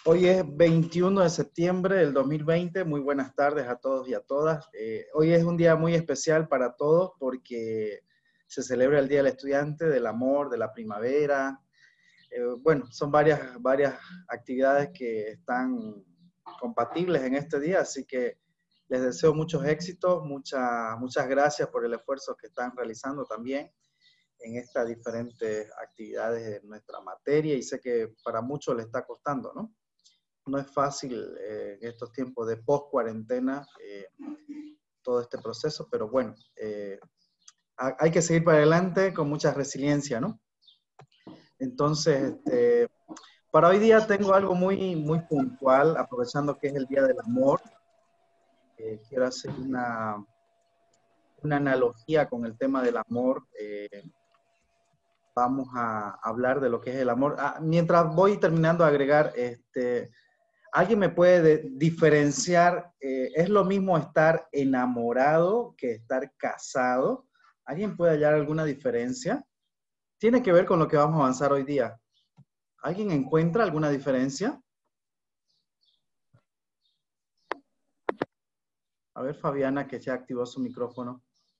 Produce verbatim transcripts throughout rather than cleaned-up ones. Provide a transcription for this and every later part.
Hoy es veintiuno de septiembre del dos mil veinte. Muy buenas tardes a todos y a todas. Eh, hoy es un día muy especial para todos porque se celebra el Día del Estudiante, del amor, de la primavera. Eh, bueno, son varias, varias actividades que están compatibles en este día, así que les deseo muchos éxitos, mucha, muchas gracias por el esfuerzo que están realizando también en estas diferentes actividades de nuestra materia, y sé que para muchos les está costando, ¿no? No es fácil eh, en estos tiempos de post-cuarentena eh, todo este proceso, pero bueno, eh, hay que seguir para adelante con mucha resiliencia, ¿no? Entonces, este, para hoy día tengo algo muy, muy puntual, aprovechando que es el Día del Amor. Eh, quiero hacer una, una analogía con el tema del amor. Eh, vamos a hablar de lo que es el amor. Ah, mientras voy terminando de agregar, este, ¿alguien me puede de, diferenciar? Eh, ¿Es lo mismo estar enamorado que estar casado? ¿Alguien puede hallar alguna diferencia? Tiene que ver con lo que vamos a avanzar hoy día. ¿Alguien encuentra alguna diferencia? A ver, Fabiana, que ya activó su micrófono.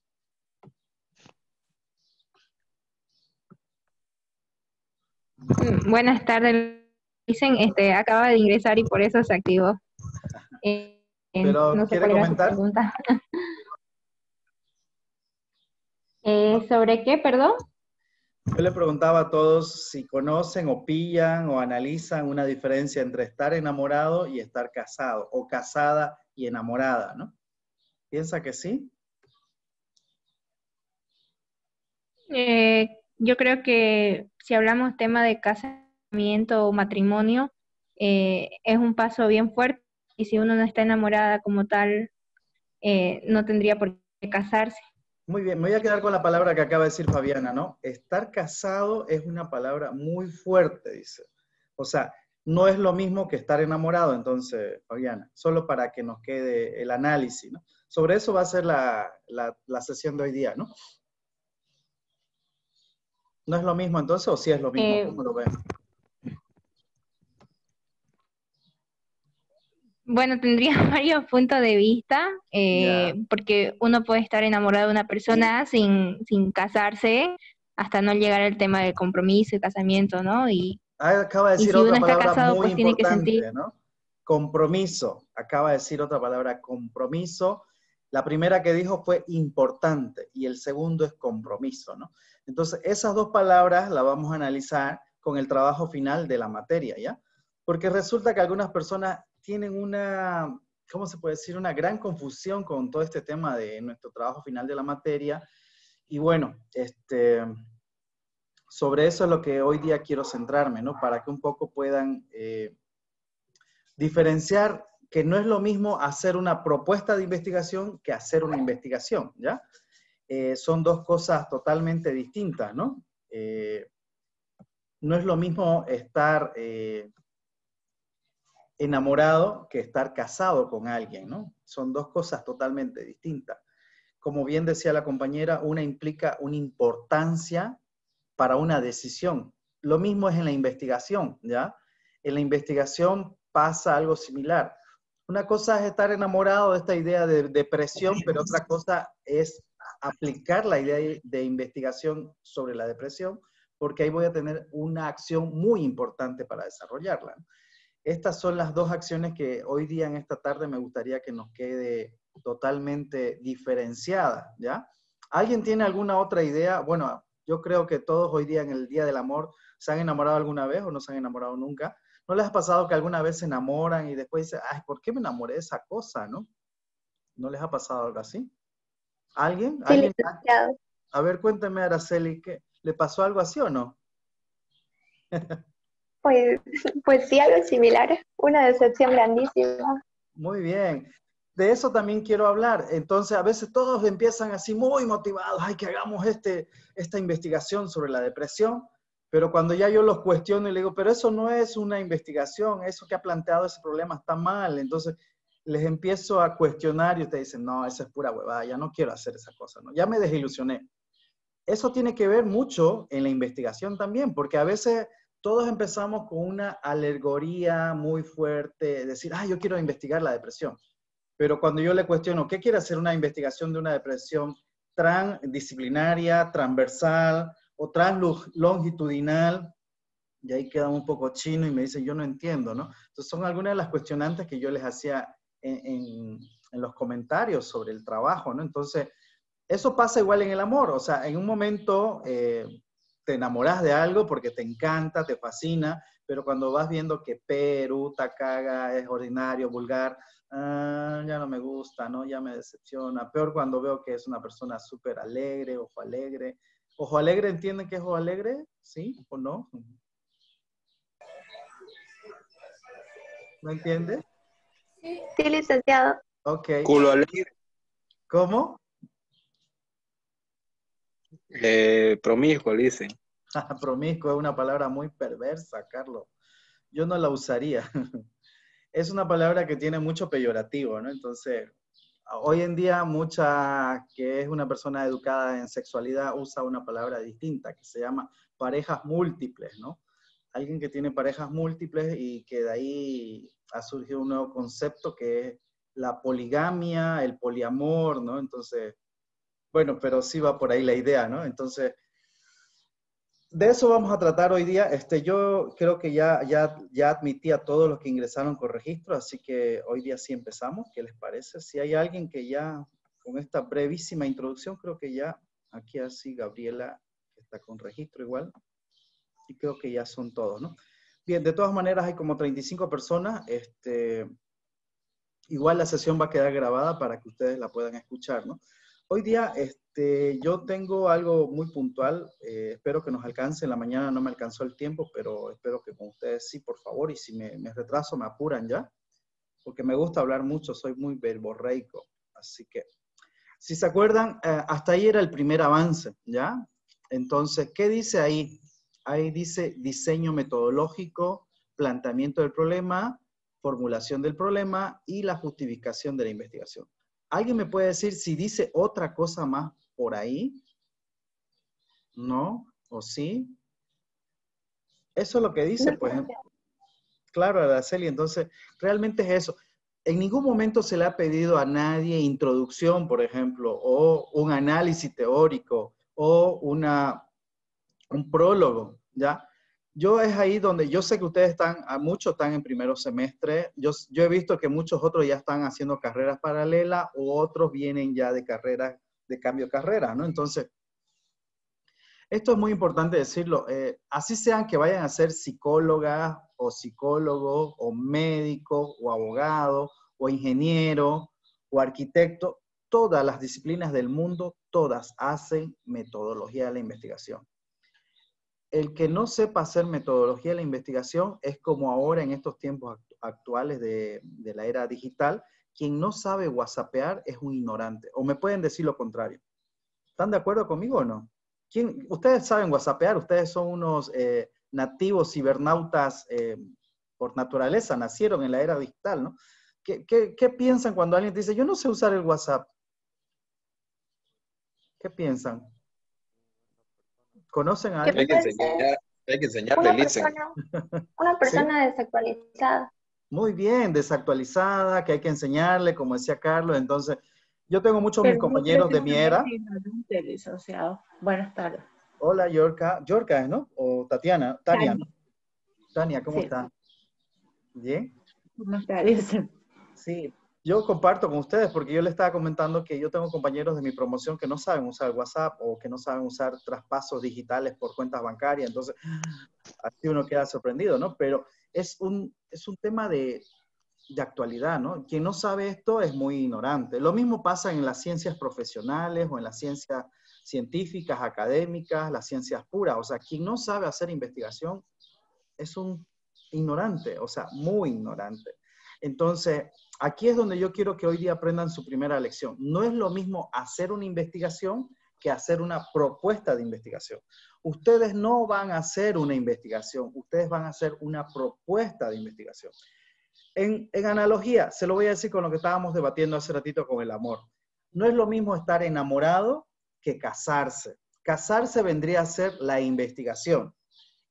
Buenas tardes, dicen, este, acaba de ingresar y por eso se activó. Eh, Pero, no sé ¿quiere cuál era su comentar? pregunta. Eh, ¿sobre qué, perdón? Yo le preguntaba a todos si conocen o pillan o analizan una diferencia entre estar enamorado y estar casado, o casada y enamorada, ¿no? ¿Piensa que sí? Eh, yo creo que si hablamos tema de casamiento o matrimonio, eh, es un paso bien fuerte y si uno no está enamorada como tal, eh, no tendría por qué casarse. Muy bien, me voy a quedar con la palabra que acaba de decir Fabiana, ¿no? Estar casado es una palabra muy fuerte, dice. O sea, no es lo mismo que estar enamorado, entonces, Fabiana, solo para que nos quede el análisis, ¿no? Sobre eso va a ser la, la, la sesión de hoy día, ¿no? ¿No es lo mismo entonces o sí es lo mismo? Eh, ¿Cómo lo ven? Bueno, tendría varios puntos de vista, eh, Ya. porque uno puede estar enamorado de una persona sin, sin casarse, hasta no llegar al tema del compromiso y casamiento, ¿no? Y, Ah, acaba de y decir si uno otra está palabra casado, muy pues tiene que sentir, importante, ¿no? Compromiso. Acaba de decir otra palabra, compromiso. La primera que dijo fue importante y el segundo es compromiso, ¿no? Entonces, esas dos palabras las vamos a analizar con el trabajo final de la materia, ¿ya? Porque resulta que algunas personas tienen una, ¿cómo se puede decir? Una gran confusión con todo este tema de nuestro trabajo final de la materia. Y bueno, este... sobre eso es lo que hoy día quiero centrarme, ¿no? Para que un poco puedan eh, diferenciar que no es lo mismo hacer una propuesta de investigación que hacer una investigación, ¿ya? Eh, son dos cosas totalmente distintas, ¿no? Eh, no es lo mismo estar eh, enamorado que estar casado con alguien, ¿no? Son dos cosas totalmente distintas. Como bien decía la compañera, una implica una importancia para una decisión. Lo mismo es en la investigación, ¿ya? En la investigación pasa algo similar. Una cosa es estar enamorado de esta idea de depresión, pero otra cosa es aplicar la idea de investigación sobre la depresión, porque ahí voy a tener una acción muy importante para desarrollarla. Estas son las dos acciones que hoy día en esta tarde me gustaría que nos quede totalmente diferenciada, ¿ya? ¿Alguien tiene alguna otra idea? Bueno, yo creo que todos hoy día en el Día del Amor se han enamorado alguna vez o no se han enamorado nunca. ¿No les ha pasado que alguna vez se enamoran y después dicen, ay, ¿por qué me enamoré de esa cosa, no? ¿No les ha pasado algo así? ¿Alguien? Sí, ¿Alguien? licenciado. A ver, cuénteme, Araceli, ¿qué, ¿le pasó algo así o no? Pues, pues sí, algo similar. Una decepción grandísima. Muy bien. De eso también quiero hablar. Entonces, a veces todos empiezan así muy motivados, ay, que hagamos este, esta investigación sobre la depresión, pero cuando ya yo los cuestiono y le digo, pero eso no es una investigación, eso que ha planteado ese problema está mal. Entonces, les empiezo a cuestionar y ustedes dicen, no, esa es pura huevada, ya no quiero hacer esa cosa, ¿no? Ya me desilusioné. Eso tiene que ver mucho en la investigación también, porque a veces todos empezamos con una alegoría muy fuerte, decir, ah, yo quiero investigar la depresión. Pero cuando yo le cuestiono, ¿qué quiere hacer una investigación de una depresión transdisciplinaria, transversal o translongitudinal? Y ahí queda un poco chino y me dicen, yo no entiendo, ¿no? Entonces son algunas de las cuestionantes que yo les hacía en, en, en los comentarios sobre el trabajo, ¿no? Entonces, eso pasa igual en el amor. O sea, en un momento eh, te enamoras de algo porque te encanta, te fascina, pero cuando vas viendo que peruta, caga, es ordinario, vulgar, ah, ya no me gusta, ¿no? Ya me decepciona. Peor cuando veo que es una persona súper alegre, ojo alegre. ¿Ojo alegre entienden que es ojo alegre? ¿Sí o no? ¿No entiendes? Sí, licenciado. Ok. Culo alegre. ¿Cómo? Eh, promiscuo, le dicen. Promiscuo es una palabra muy perversa, Carlos. Yo no la usaría. Es una palabra que tiene mucho peyorativo, ¿no? Entonces, hoy en día mucha que es una persona educada en sexualidad usa una palabra distinta que se llama parejas múltiples, ¿no? Alguien que tiene parejas múltiples y que de ahí ha surgido un nuevo concepto que es la poligamia, el poliamor, ¿no? Entonces, bueno, pero sí va por ahí la idea, ¿no? Entonces, de eso vamos a tratar hoy día. Este, yo creo que ya, ya, ya admití a todos los que ingresaron con registro, así que hoy día sí empezamos. ¿Qué les parece? Si hay alguien que ya, con esta brevísima introducción, creo que ya, aquí así, Gabriela está con registro igual, y creo que ya son todos, ¿no? Bien, de todas maneras hay como treinta y cinco personas. Este, igual la sesión va a quedar grabada para que ustedes la puedan escuchar, ¿no? Hoy día este, yo tengo algo muy puntual, eh, espero que nos alcance. En la mañana no me alcanzó el tiempo, pero espero que con ustedes sí, por favor, y si me, me retraso me apuran ya, porque me gusta hablar mucho, soy muy verborreico. Así que, si se acuerdan, eh, hasta ahí era el primer avance, ¿ya? Entonces, ¿qué dice ahí? Ahí dice diseño metodológico, planteamiento del problema, formulación del problema y la justificación de la investigación. ¿Alguien me puede decir si dice otra cosa más por ahí? ¿No? ¿O sí? Eso es lo que dice, pues. Claro, Araceli, entonces, realmente es eso. En ningún momento se le ha pedido a nadie introducción, por ejemplo, o un análisis teórico, o una, un prólogo, ¿ya? Yo es ahí donde yo sé que ustedes están, a muchos están en primero semestre. Yo, yo he visto que muchos otros ya están haciendo carreras paralelas o otros vienen ya de carreras, de cambio de carrera, ¿no? Entonces, esto es muy importante decirlo. Eh, así sean que vayan a ser psicólogas o psicólogos o médicos o abogados o ingenieros o arquitectos, todas las disciplinas del mundo, todas hacen metodología de la investigación. El que no sepa hacer metodología de la investigación es como ahora en estos tiempos actuales de, de la era digital, quien no sabe whatsappear es un ignorante. O me pueden decir lo contrario. ¿Están de acuerdo conmigo o no? ¿Quién, ustedes saben whatsappear, ustedes son unos eh, nativos cibernautas eh, por naturaleza, nacieron en la era digital, ¿no? ¿Qué, qué, ¿Qué piensan cuando alguien te dice, yo no sé usar el WhatsApp? ¿Qué piensan? ¿Conocen a alguien? Hay que enseñar, hay que enseñarle, Una Litzen. persona, una persona ¿Sí? desactualizada. Muy bien, desactualizada, que hay que enseñarle, como decía Carlos. Entonces, yo tengo muchos de mis compañeros de mi era. Licenciado. Buenas tardes. Hola, Yorka. Yorka, ¿no? O Tatiana. Tania. Tania, Tania, ¿cómo sí. está? ¿Bien? Buenas tardes. Sí, yo comparto con ustedes porque yo les estaba comentando que yo tengo compañeros de mi promoción que no saben usar WhatsApp o que no saben usar traspasos digitales por cuentas bancarias. Entonces, así uno queda sorprendido, ¿no? Pero es un, es un tema de, de actualidad, ¿no? Quien no sabe esto es muy ignorante. Lo mismo pasa en las ciencias profesionales o en las ciencias científicas, académicas, las ciencias puras. O sea, quien no sabe hacer investigación es un ignorante, o sea, muy ignorante. Entonces, aquí es donde yo quiero que hoy día aprendan su primera lección. No es lo mismo hacer una investigación que hacer una propuesta de investigación. Ustedes no van a hacer una investigación, ustedes van a hacer una propuesta de investigación. En, en analogía, se lo voy a decir con lo que estábamos debatiendo hace ratito con el amor. No es lo mismo estar enamorado que casarse. Casarse vendría a ser la investigación.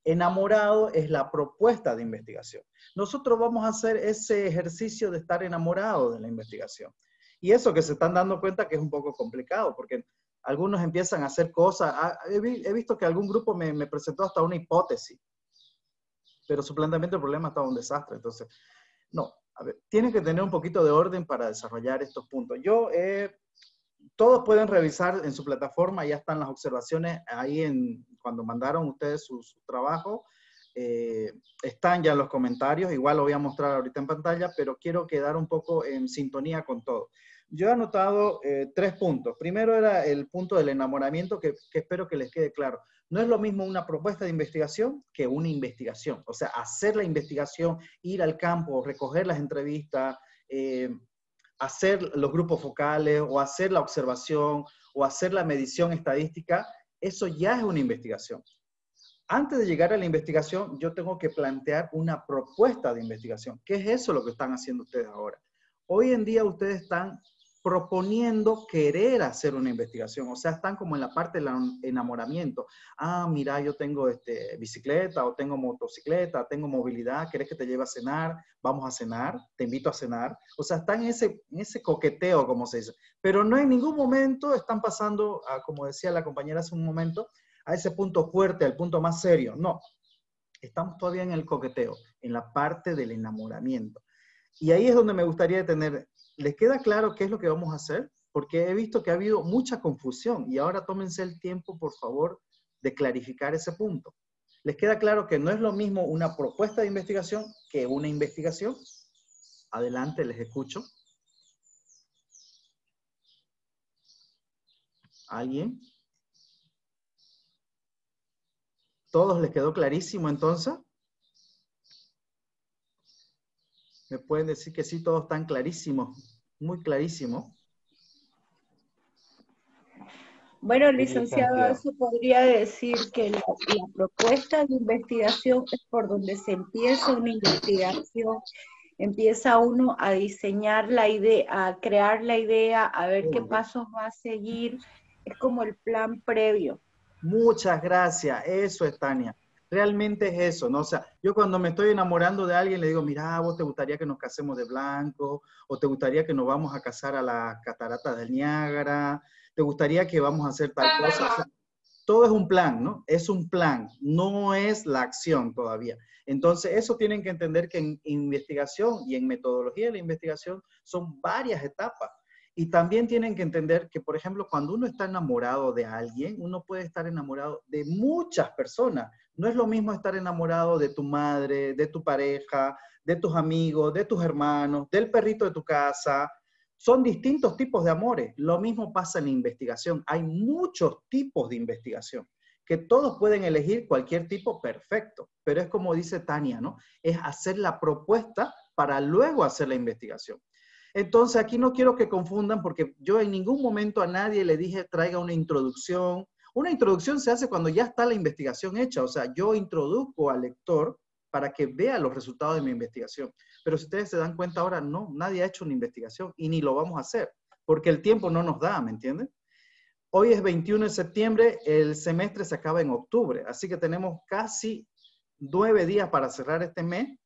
Enamorado es la propuesta de investigación. Nosotros vamos a hacer ese ejercicio de estar enamorado de la investigación. Y eso que se están dando cuenta que es un poco complicado, porque algunos empiezan a hacer cosas. He, he visto que algún grupo me, me presentó hasta una hipótesis, pero su planteamiento del problema estaba un desastre. Entonces, no, a ver, tienen que tener un poquito de orden para desarrollar estos puntos. Yo, eh, todos pueden revisar en su plataforma, ya están las observaciones ahí en, cuando mandaron ustedes su, su trabajo, eh, están ya los comentarios, igual lo voy a mostrar ahorita en pantalla, pero quiero quedar un poco en sintonía con todo. Yo he anotado eh, tres puntos. Primero era el punto del enamoramiento, que, que espero que les quede claro. No es lo mismo una propuesta de investigación que una investigación. O sea, hacer la investigación, ir al campo, recoger las entrevistas, eh, hacer los grupos focales, o hacer la observación, o hacer la medición estadística, eso ya es una investigación. Antes de llegar a la investigación, yo tengo que plantear una propuesta de investigación. ¿Qué es eso lo que están haciendo ustedes ahora? Hoy en día ustedes están proponiendo querer hacer una investigación, o sea, están como en la parte del enamoramiento. Ah, mira, yo tengo este, bicicleta, o tengo motocicleta, tengo movilidad, ¿querés que te lleve a cenar? Vamos a cenar, te invito a cenar. O sea, están en ese, en ese coqueteo, como se dice. Pero no en ningún momento están pasando, a, como decía la compañera hace un momento, a ese punto fuerte, al punto más serio. No, estamos todavía en el coqueteo, en la parte del enamoramiento. Y ahí es donde me gustaría detener. ¿Les queda claro qué es lo que vamos a hacer? Porque he visto que ha habido mucha confusión y ahora tómense el tiempo, por favor, de clarificar ese punto. ¿Les queda claro que no es lo mismo una propuesta de investigación que una investigación? Adelante, les escucho. ¿Alguien? ¿Todos les quedó clarísimo entonces? ¿Me pueden decir que sí, todos están clarísimos? Muy clarísimos. Bueno, licenciado, eso podría decir que la, la propuesta de investigación es por donde se empieza una investigación, empieza uno a diseñar la idea, a crear la idea, a ver qué pasos va a seguir, es como el plan previo. Muchas gracias, eso es, Tania. Realmente es eso, ¿no? O sea, yo cuando me estoy enamorando de alguien le digo, mira, vos te gustaría que nos casemos de blanco, o te gustaría que nos vamos a casar a las cataratas del Niágara, te gustaría que vamos a hacer tal cosa. O sea, todo es un plan, ¿no? Es un plan, no es la acción todavía. Entonces, eso tienen que entender que en investigación y en metodología de la investigación son varias etapas. Y también tienen que entender que, por ejemplo, cuando uno está enamorado de alguien, uno puede estar enamorado de muchas personas. No es lo mismo estar enamorado de tu madre, de tu pareja, de tus amigos, de tus hermanos, del perrito de tu casa. Son distintos tipos de amores. Lo mismo pasa en la investigación. Hay muchos tipos de investigación, que todos pueden elegir cualquier tipo, perfecto. Pero es como dice Tania, ¿no? Es hacer la propuesta para luego hacer la investigación. Entonces, aquí no quiero que confundan, porque yo en ningún momento a nadie le dije traiga una introducción. Una introducción se hace cuando ya está la investigación hecha. O sea, yo introduzco al lector para que vea los resultados de mi investigación. Pero si ustedes se dan cuenta ahora, no, nadie ha hecho una investigación y ni lo vamos a hacer, porque el tiempo no nos da, ¿me entienden? Hoy es veintiuno de septiembre, el semestre se acaba en octubre, así que tenemos casi nueve días para cerrar este mes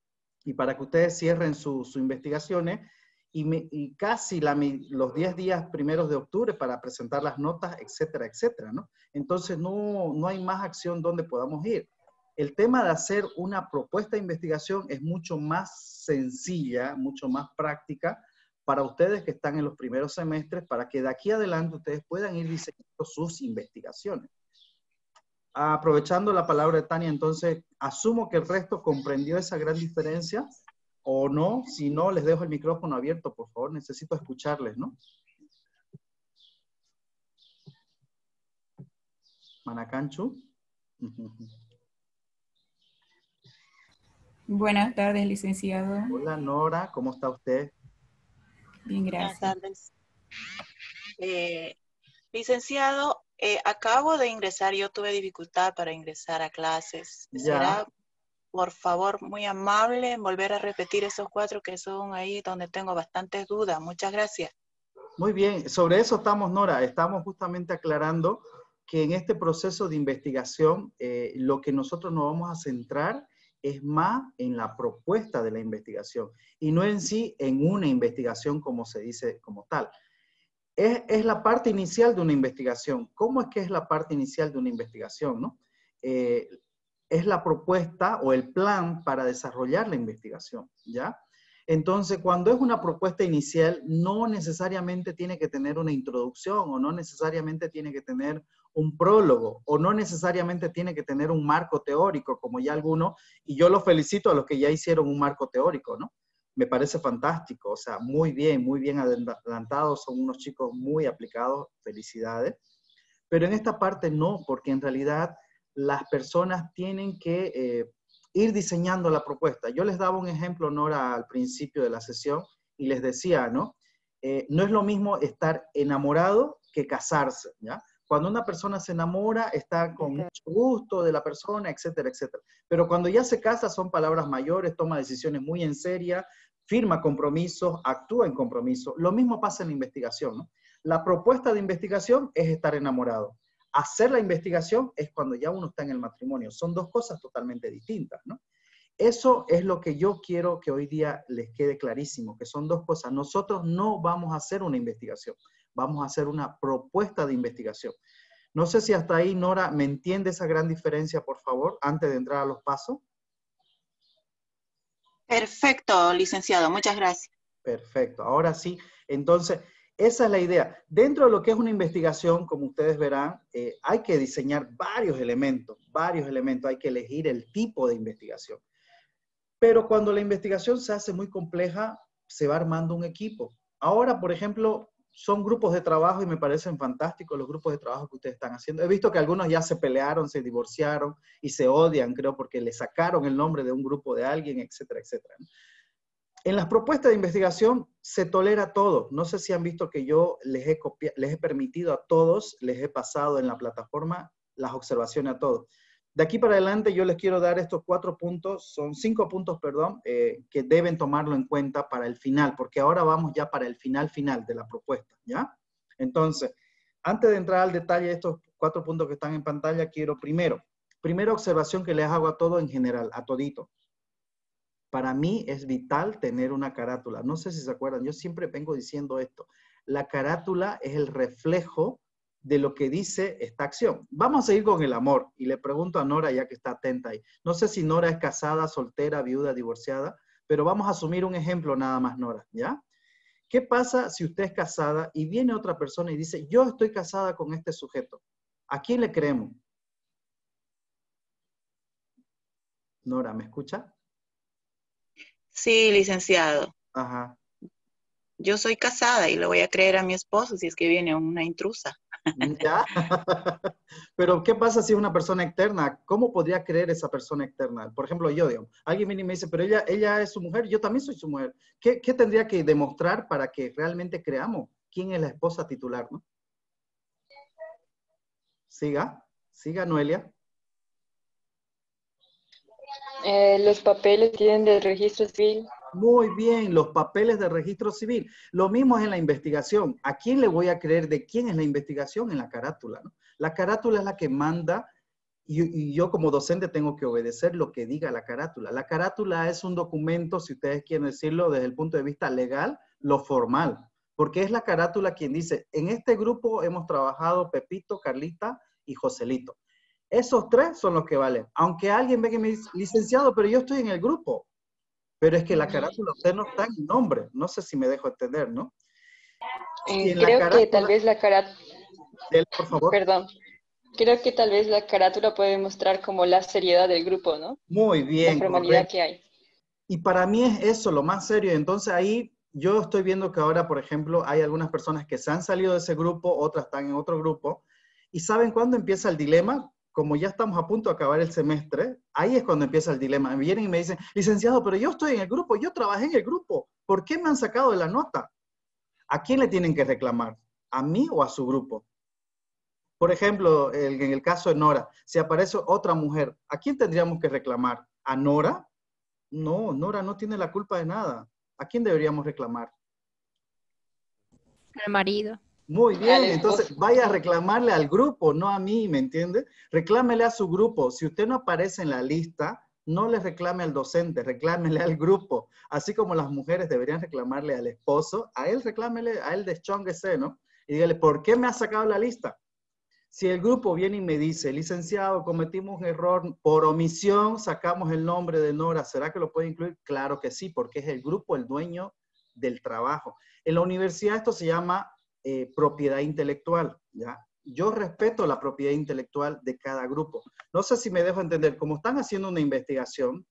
y para que ustedes cierren sus su investigaciones. Y, me, y casi la, los diez días primeros de octubre para presentar las notas, etcétera, etcétera, ¿no? Entonces no, no hay más acción donde podamos ir. El tema de hacer una propuesta de investigación es mucho más sencilla, mucho más práctica para ustedes que están en los primeros semestres, para que de aquí adelante ustedes puedan ir diseñando sus investigaciones. Aprovechando la palabra de Tania, entonces, asumo que el resto comprendió esa gran diferencia. O no, si no, les dejo el micrófono abierto, por favor, necesito escucharles, ¿no? Manacanchu. Buenas tardes, licenciado. Hola, Nora, ¿cómo está usted? Bien, gracias. Buenas tardes. Eh, licenciado, eh, acabo de ingresar, yo tuve dificultad para ingresar a clases. Ya. ¿Será, por favor, muy amable, volver a repetir esos cuatro que son ahí donde tengo bastantes dudas? Muchas gracias. Muy bien, sobre eso estamos, Nora, estamos justamente aclarando que en este proceso de investigación eh, lo que nosotros nos vamos a centrar es más en la propuesta de la investigación y no en sí en una investigación como se dice como tal. Es, es la parte inicial de una investigación. ¿Cómo es que es la parte inicial de una investigación, no? Eh, es la propuesta o el plan para desarrollar la investigación, ¿ya? Entonces, cuando es una propuesta inicial, no necesariamente tiene que tener una introducción o no necesariamente tiene que tener un prólogo o no necesariamente tiene que tener un marco teórico, como ya algunos, y yo los felicito a los que ya hicieron un marco teórico, ¿no? Me parece fantástico, o sea, muy bien, muy bien adelantados, son unos chicos muy aplicados, felicidades. Pero en esta parte no, porque en realidad las personas tienen que eh, ir diseñando la propuesta. Yo les daba un ejemplo, Nora, al principio de la sesión, y les decía, ¿no? Eh, no es lo mismo estar enamorado que casarse, ¿ya? Cuando una persona se enamora, está con mucho gusto de la persona, etcétera, etcétera. Pero cuando ya se casa, son palabras mayores, toma decisiones muy en serio, firma compromisos, actúa en compromiso. Lo mismo pasa en la investigación, ¿no? La propuesta de investigación es estar enamorado. Hacer la investigación es cuando ya uno está en el matrimonio. Son dos cosas totalmente distintas, ¿no? Eso es lo que yo quiero que hoy día les quede clarísimo, que son dos cosas. Nosotros no vamos a hacer una investigación, vamos a hacer una propuesta de investigación. No sé si hasta ahí, Nora, ¿me entiende esa gran diferencia, por favor, antes de entrar a los pasos? Perfecto, licenciado, muchas gracias. Perfecto, ahora sí, entonces, esa es la idea. Dentro de lo que es una investigación, como ustedes verán, eh, hay que diseñar varios elementos, varios elementos, hay que elegir el tipo de investigación. Pero cuando la investigación se hace muy compleja, se va armando un equipo. Ahora, por ejemplo, son grupos de trabajo y me parecen fantásticos los grupos de trabajo que ustedes están haciendo. He visto que algunos ya se pelearon, se divorciaron y se odian, creo, porque le sacaron el nombre de un grupo de alguien, etcétera, etcétera. En las propuestas de investigación se tolera todo. No sé si han visto que yo les he, copiado, les he permitido a todos, les he pasado en la plataforma las observaciones a todos. De aquí para adelante yo les quiero dar estos cuatro puntos, son cinco puntos, perdón, eh, que deben tomarlo en cuenta para el final, porque ahora vamos ya para el final final de la propuesta, ¿ya? Entonces, antes de entrar al detalle de estos cuatro puntos que están en pantalla, quiero primero, primera observación que les hago a todo en general, a todito. Para mí es vital tener una carátula. No sé si se acuerdan, yo siempre vengo diciendo esto. La carátula es el reflejo de lo que dice esta acción. Vamos a seguir con el amor. Y le pregunto a Nora, ya que está atenta ahí. No sé si Nora es casada, soltera, viuda, divorciada, pero vamos a asumir un ejemplo nada más, Nora, ¿ya? ¿Qué pasa si usted es casada y viene otra persona y dice, yo estoy casada con este sujeto? ¿A quién le creemos? Nora, ¿me escucha? Sí, licenciado. Ajá. Yo soy casada y le voy a creer a mi esposo si es que viene una intrusa. ¿Ya? Pero, ¿qué pasa si es una persona externa? ¿Cómo podría creer esa persona externa? Por ejemplo, yo, digamos, alguien viene y me dice, pero ella, ella es su mujer, yo también soy su mujer. ¿Qué, qué tendría que demostrar para que realmente creamos quién es la esposa titular, ¿no? Siga, siga, Noelia. Eh, los papeles tienen del registro civil. Muy bien, los papeles de registro civil. Lo mismo es en la investigación. ¿A quién le voy a creer de quién es la investigación? En la carátula, ¿no? La carátula es la que manda y, y yo como docente tengo que obedecer lo que diga la carátula. La carátula es un documento, si ustedes quieren decirlo desde el punto de vista legal, lo formal. Porque es la carátula quien dice, en este grupo hemos trabajado Pepito, Carlita y Joselito. Esos tres son los que valen. Aunque alguien venga y me dice, licenciado, pero yo estoy en el grupo. Pero es que la carátula usted no está en nombre. No sé si me dejo entender, ¿no? Eh, creo carátula, que tal vez la carátula... Por favor. Perdón. Creo que tal vez la carátula puede mostrar como la seriedad del grupo, ¿no? Muy bien. La formalidad correcto. Que hay. Y para mí es eso, lo más serio. Entonces ahí yo estoy viendo que ahora, por ejemplo, hay algunas personas que se han salido de ese grupo, otras están en otro grupo. ¿Y saben cuándo empieza el dilema? Como ya estamos a punto de acabar el semestre, ahí es cuando empieza el dilema. Me vienen y me dicen, licenciado, pero yo estoy en el grupo, yo trabajé en el grupo. ¿Por qué me han sacado de la nota? ¿A quién le tienen que reclamar? ¿A mí o a su grupo? Por ejemplo, el, en el caso de Nora, si aparece otra mujer, ¿a quién tendríamos que reclamar? ¿A Nora? No, Nora no tiene la culpa de nada. ¿A quién deberíamos reclamar? Al marido. Muy bien, entonces vaya a reclamarle al grupo, no a mí, ¿me entiende? Reclámele a su grupo. Si usted no aparece en la lista, no le reclame al docente, reclámele al grupo. Así como las mujeres deberían reclamarle al esposo, a él reclámele, a él deschónguese, ¿no? Y dígale, ¿por qué me ha sacado la lista? Si el grupo viene y me dice, licenciado, cometimos un error, por omisión sacamos el nombre de Nora, ¿será que lo puede incluir? Claro que sí, porque es el grupo el dueño del trabajo. En la universidad esto se llama eh, propiedad intelectual, ¿ya? Yo respeto la propiedad intelectual de cada grupo. No sé si me dejo entender, como están haciendo una investigación,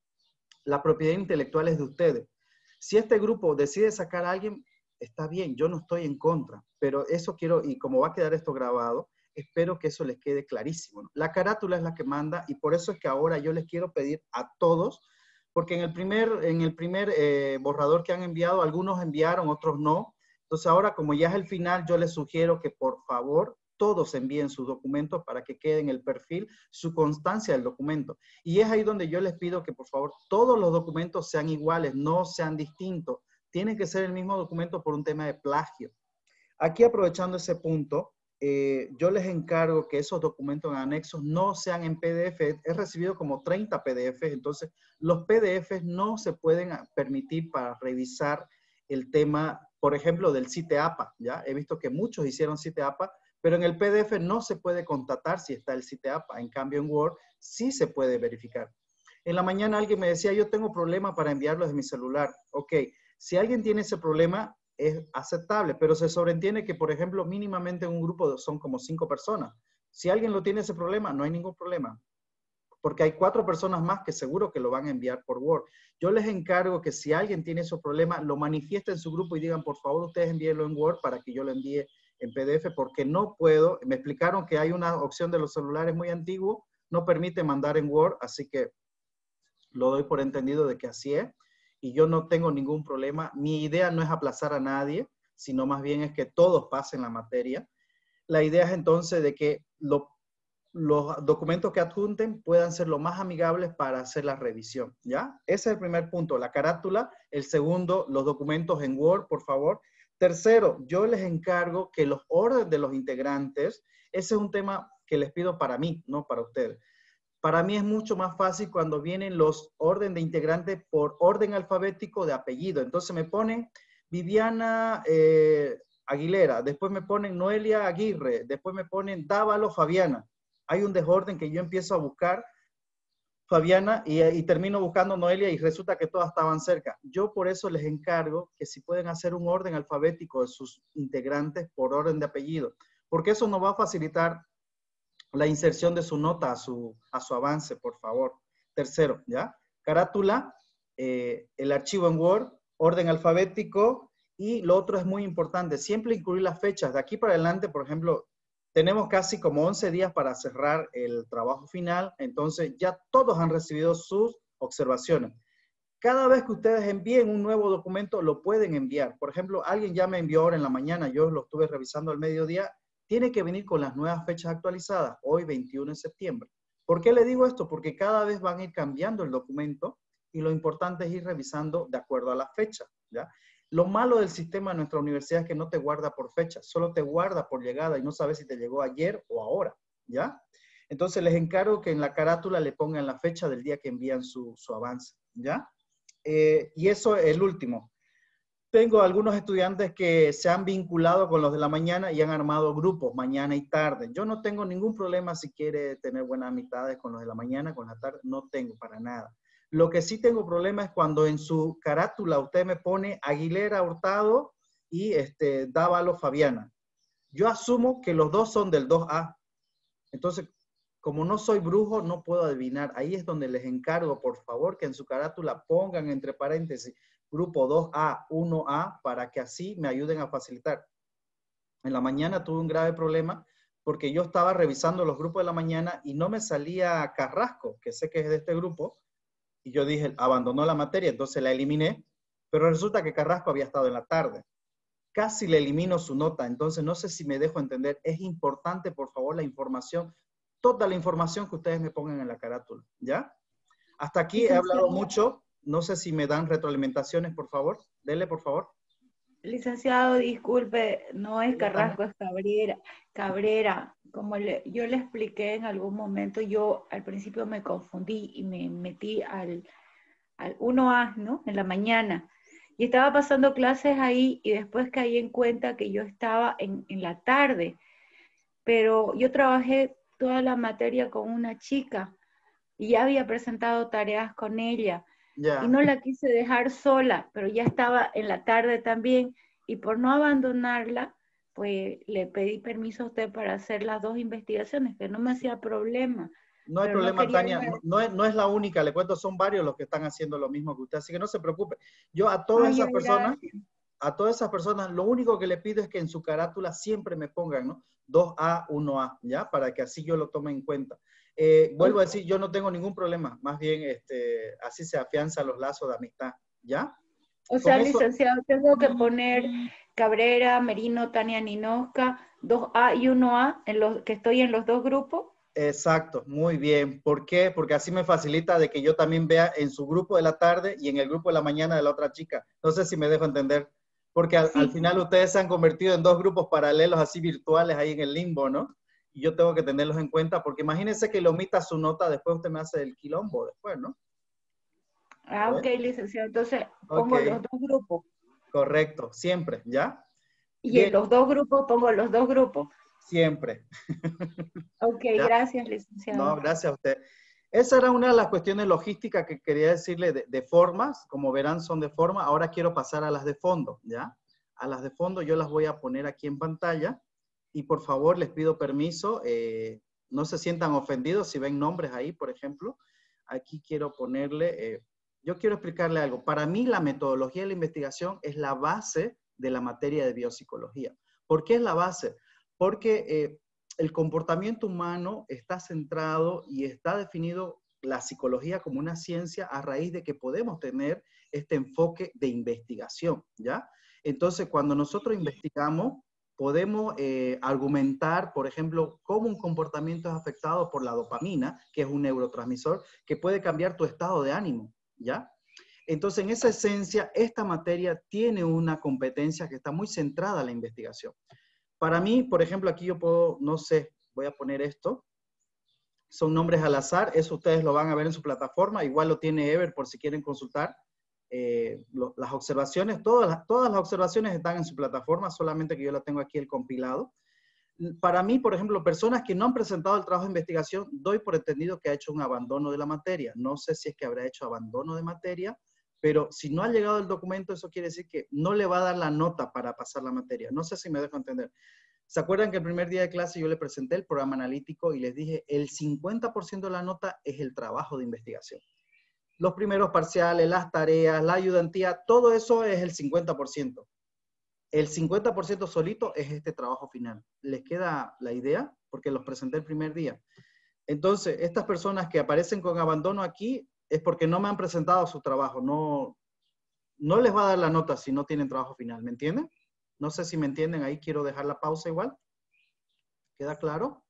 la propiedad intelectual es de ustedes. Si este grupo decide sacar a alguien, está bien, yo no estoy en contra, pero eso quiero, y como va a quedar esto grabado, espero que eso les quede clarísimo, ¿no? La carátula es la que manda y por eso es que ahora yo les quiero pedir a todos, porque en el primer, en el primer eh, borrador que han enviado, algunos enviaron, otros no. Entonces ahora, como ya es el final, yo les sugiero que por favor todos envíen sus documentos para que quede en el perfil su constancia del documento. Y es ahí donde yo les pido que por favor todos los documentos sean iguales, no sean distintos. Tiene que ser el mismo documento por un tema de plagio. Aquí aprovechando ese punto, Eh, yo les encargo que esos documentos en anexos no sean en P D F. He recibido como treinta P D Fs, entonces los P D Fs no se pueden permitir para revisar el tema, por ejemplo, del CITEAPA, ¿ya? He visto que muchos hicieron CITEAPA, pero en el P D F no se puede constatar si está el CITEAPA. En cambio, en Word sí se puede verificar. En la mañana alguien me decía, yo tengo problema para enviarlo desde mi celular. Ok, si alguien tiene ese problema, es aceptable, pero se sobreentiende que, por ejemplo, mínimamente en un grupo son como cinco personas. Si alguien lo tiene ese problema, no hay ningún problema, porque hay cuatro personas más que seguro que lo van a enviar por Word. Yo les encargo que si alguien tiene esos problemas, lo manifieste en su grupo y digan, por favor, ustedes envíenlo en Word para que yo lo envíe en P D F, porque no puedo. Me explicaron que hay una opción de los celulares muy antiguo, no permite mandar en Word, así que lo doy por entendido de que así es. Y yo no tengo ningún problema. Mi idea no es aplazar a nadie, sino más bien es que todos pasen la materia. La idea es entonces de que lo, los documentos que adjunten puedan ser lo más amigables para hacer la revisión, ¿ya? Ese es el primer punto, la carátula. El segundo, los documentos en Word, por favor. Tercero, yo les encargo que los órdenes de los integrantes, ese es un tema que les pido para mí, no para ustedes. Para mí es mucho más fácil cuando vienen los orden de integrantes por orden alfabético de apellido. Entonces me ponen Viviana eh, Aguilera, después me ponen Noelia Aguirre, después me ponen Dávalo Fabiana. Hay un desorden que yo empiezo a buscar Fabiana y, y termino buscando Noelia y resulta que todas estaban cerca. Yo por eso les encargo que si pueden hacer un orden alfabético de sus integrantes por orden de apellido, porque eso nos va a facilitar la inserción de su nota a su, a su avance, por favor. Tercero, ¿ya? Carátula, eh, el archivo en Word, orden alfabético, y lo otro es muy importante, siempre incluir las fechas. De aquí para adelante, por ejemplo, tenemos casi como once días para cerrar el trabajo final, entonces ya todos han recibido sus observaciones. Cada vez que ustedes envíen un nuevo documento, lo pueden enviar. Por ejemplo, alguien ya me envió ahora en la mañana, yo lo estuve revisando al mediodía, tiene que venir con las nuevas fechas actualizadas, hoy veintiuno de septiembre. ¿Por qué le digo esto? Porque cada vez van a ir cambiando el documento y lo importante es ir revisando de acuerdo a la fecha, ¿ya? Lo malo del sistema de nuestra universidad es que no te guarda por fecha, solo te guarda por llegada y no sabes si te llegó ayer o ahora, ¿ya? Entonces les encargo que en la carátula le pongan la fecha del día que envían su, su avance, ¿ya? Eh, y eso es el último. Tengo algunos estudiantes que se han vinculado con los de la mañana y han armado grupos mañana y tarde. Yo no tengo ningún problema si quiere tener buenas amistades con los de la mañana, con la tarde, no tengo para nada. Lo que sí tengo problema es cuando en su carátula usted me pone Aguilera Hurtado y este, Dávalo Fabiana. Yo asumo que los dos son del dos A. Entonces, como no soy brujo, no puedo adivinar. Ahí es donde les encargo, por favor, que en su carátula pongan entre paréntesis grupo dos A, uno A, para que así me ayuden a facilitar. En la mañana tuve un grave problema porque yo estaba revisando los grupos de la mañana y no me salía Carrasco, que sé que es de este grupo, y yo dije, abandonó la materia, entonces la eliminé, pero resulta que Carrasco había estado en la tarde. Casi le elimino su nota, entonces no sé si me dejo entender. Es importante, por favor, la información, toda la información que ustedes me pongan en la carátula, ¿ya? Hasta aquí he hablado mucho. No sé si me dan retroalimentaciones, por favor. Dele, por favor. Licenciado, disculpe, no es Carrasco, es Cabrera. Cabrera, como le- yo le expliqué en algún momento, yo al principio me confundí y me metí al, al uno A, ¿no? En la mañana. Y estaba pasando clases ahí y después caí en cuenta que yo estaba en, en la tarde. Pero yo trabajé toda la materia con una chica y ya había presentado tareas con ella. Y Ya. no la quise dejar sola, pero ya estaba en la tarde también, y por no abandonarla, pues le pedí permiso a usted para hacer las dos investigaciones, que no me hacía problema, No hay pero no problema, quería Tania. dejar. No, no es, no es la única, le cuento, son varios los que están haciendo lo mismo que usted, así que no se preocupe. Yo a todas Ay, esas ay, personas, gracias. a todas esas personas, lo único que le pido es que en su carátula siempre me pongan, ¿no? dos A, uno A, ¿ya? Para que así yo lo tome en cuenta. Eh, vuelvo a decir, yo no tengo ningún problema, más bien este, así se afianzan los lazos de amistad, ¿ya? O Con sea, eso, licenciado, tengo que poner Cabrera, Merino, Tania Ninosca, dos A y uno A, en los, que estoy en los dos grupos. exacto, muy bien. ¿Por qué? Porque así me facilita de que yo también vea en su grupo de la tarde y en el grupo de la mañana de la otra chica. No sé si me dejo entender. Porque al, al Sí, final ustedes se han convertido en dos grupos paralelos así virtuales ahí en el limbo, ¿no? Y yo tengo que tenerlos en cuenta porque imagínense que le omita su nota, después usted me hace el quilombo después, ¿no? ah, ok, ¿Ves? licenciado, entonces Ok, pongo los dos grupos. correcto, siempre, ¿ya? Y en Bien, los dos grupos pongo los dos grupos. siempre, Ok, ¿ya? gracias, No, licenciado. gracias a usted. Esa era una de las cuestiones logísticas que quería decirle de, de formas. Como verán, son de forma. Ahora quiero pasar a las de fondo, ¿ya? A las de fondo yo las voy a poner aquí en pantalla. Y por favor, les pido permiso. Eh, no se sientan ofendidos si ven nombres ahí, por ejemplo. Aquí quiero ponerle... Eh, yo quiero explicarle algo. Para mí, la metodología de la investigación es la base de la materia de biopsicología. ¿Por qué es la base? Porque... Eh, el comportamiento humano está centrado y está definido la psicología como una ciencia a raíz de que podemos tener este enfoque de investigación, ¿ya? Entonces, cuando nosotros investigamos, podemos eh, argumentar, por ejemplo, cómo un comportamiento es afectado por la dopamina, que es un neurotransmisor, que puede cambiar tu estado de ánimo, ¿ya? Entonces, en esa esencia, esta materia tiene una competencia que está muy centrada en la investigación. Para mí, por ejemplo, aquí yo puedo, no sé, voy a poner esto. Son nombres al azar, eso ustedes lo van a ver en su plataforma, igual lo tiene Ever por si quieren consultar. Eh, lo, las observaciones, todas las, todas las observaciones están en su plataforma, solamente que yo la tengo aquí el compilado. Para mí, por ejemplo, personas que no han presentado el trabajo de investigación, doy por entendido que ha hecho un abandono de la materia. No sé si es que habrá hecho abandono de materia, pero si no ha llegado el documento, eso quiere decir que no le va a dar la nota para pasar la materia. No sé si me dejo entender. ¿Se acuerdan que el primer día de clase yo le presenté el programa analítico y les dije el cincuenta por ciento de la nota es el trabajo de investigación? Los primeros parciales, las tareas, la ayudantía, todo eso es el cincuenta por ciento. El cincuenta por ciento solito es este trabajo final. ¿Les queda la idea? Porque los presenté el primer día. Entonces, estas personas que aparecen con abandono aquí es porque no me han presentado su trabajo. No, no les va a dar la nota si no tienen trabajo final. ¿Me entienden? No sé si me entienden. Ahí quiero dejar la pausa igual. ¿Queda claro?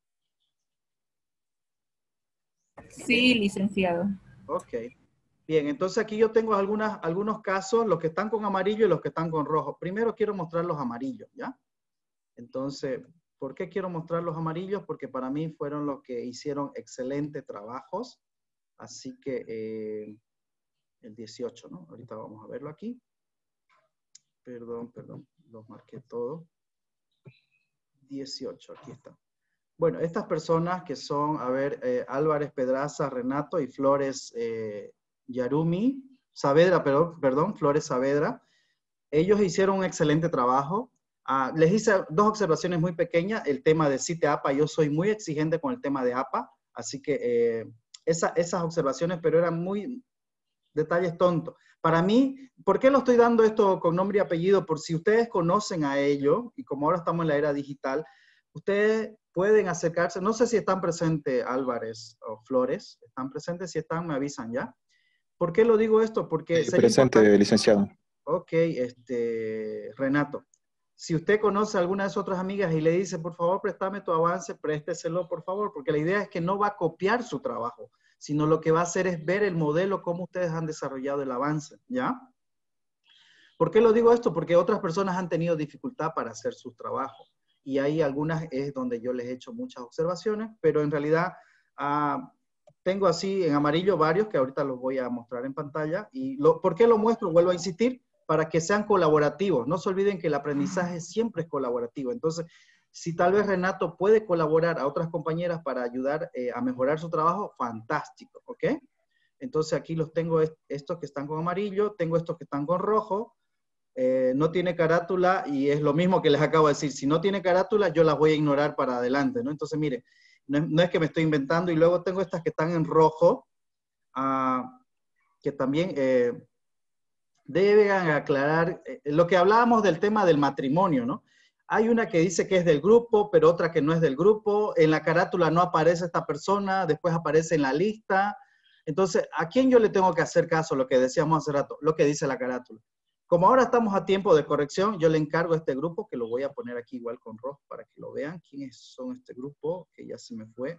Sí, licenciado. Ok. Bien, entonces aquí yo tengo algunas, algunos casos, los que están con amarillo y los que están con rojo. Primero quiero mostrar los amarillos, ¿ya? Entonces, ¿por qué quiero mostrar los amarillos? Porque para mí fueron los que hicieron excelentes trabajos. Así que eh, el dieciocho, ¿no? Ahorita vamos a verlo aquí. Perdón, perdón, los marqué todo. dieciocho, aquí está. Bueno, estas personas que son, a ver, eh, Álvarez Pedraza, Renato y Flores eh, Yarumi, Saavedra, perdón, perdón, Flores Saavedra, ellos hicieron un excelente trabajo. Ah, les hice dos observaciones muy pequeñas, el tema de CITE A P A, yo soy muy exigente con el tema de A P A, así que eh, esa, esas observaciones, pero eran muy detalles tontos. Para mí, ¿por qué lo estoy dando esto con nombre y apellido? Por si ustedes conocen a ellos, y como ahora estamos en la era digital, ustedes pueden acercarse, no sé si están presentes Álvarez o Flores, están presentes, si están me avisan ya. ¿Por qué lo digo esto? Porque Sí, sería presente, importante. licenciado. Ok, este, Renato. Si usted conoce a alguna de sus otras amigas y le dice, por favor, préstame tu avance, présteselo, por favor, porque la idea es que no va a copiar su trabajo, sino lo que va a hacer es ver el modelo, cómo ustedes han desarrollado el avance, ¿ya? ¿Por qué lo digo esto? Porque otras personas han tenido dificultad para hacer sus trabajos. Y hay algunas es donde yo les he hecho muchas observaciones, pero en realidad uh, tengo así en amarillo varios que ahorita los voy a mostrar en pantalla. ¿Y lo, por qué lo muestro? Vuelvo a insistir, para que sean colaborativos. No se olviden que el aprendizaje siempre es colaborativo. Entonces, si tal vez Renato puede colaborar a otras compañeras para ayudar eh, a mejorar su trabajo, fantástico, ¿ok? Entonces aquí los tengo estos que están con amarillo, tengo estos que están con rojo. Eh, no tiene carátula y es lo mismo que les acabo de decir. Si no tiene carátula, yo las voy a ignorar para adelante, ¿no? Entonces, mire, no es, no es que me estoy inventando. Y luego tengo estas que están en rojo, uh, que también eh, deben aclarar eh, lo que hablábamos del tema del matrimonio, ¿no? Hay una que dice que es del grupo, pero otra que no es del grupo. En la carátula no aparece esta persona, después aparece en la lista. Entonces, ¿a quién yo le tengo que hacer caso? Lo que decíamos hace rato, lo que dice la carátula. Como ahora estamos a tiempo de corrección, yo le encargo a este grupo, que lo voy a poner aquí igual con rojo para que lo vean. ¿Quiénes son este grupo? Que ya se me fue.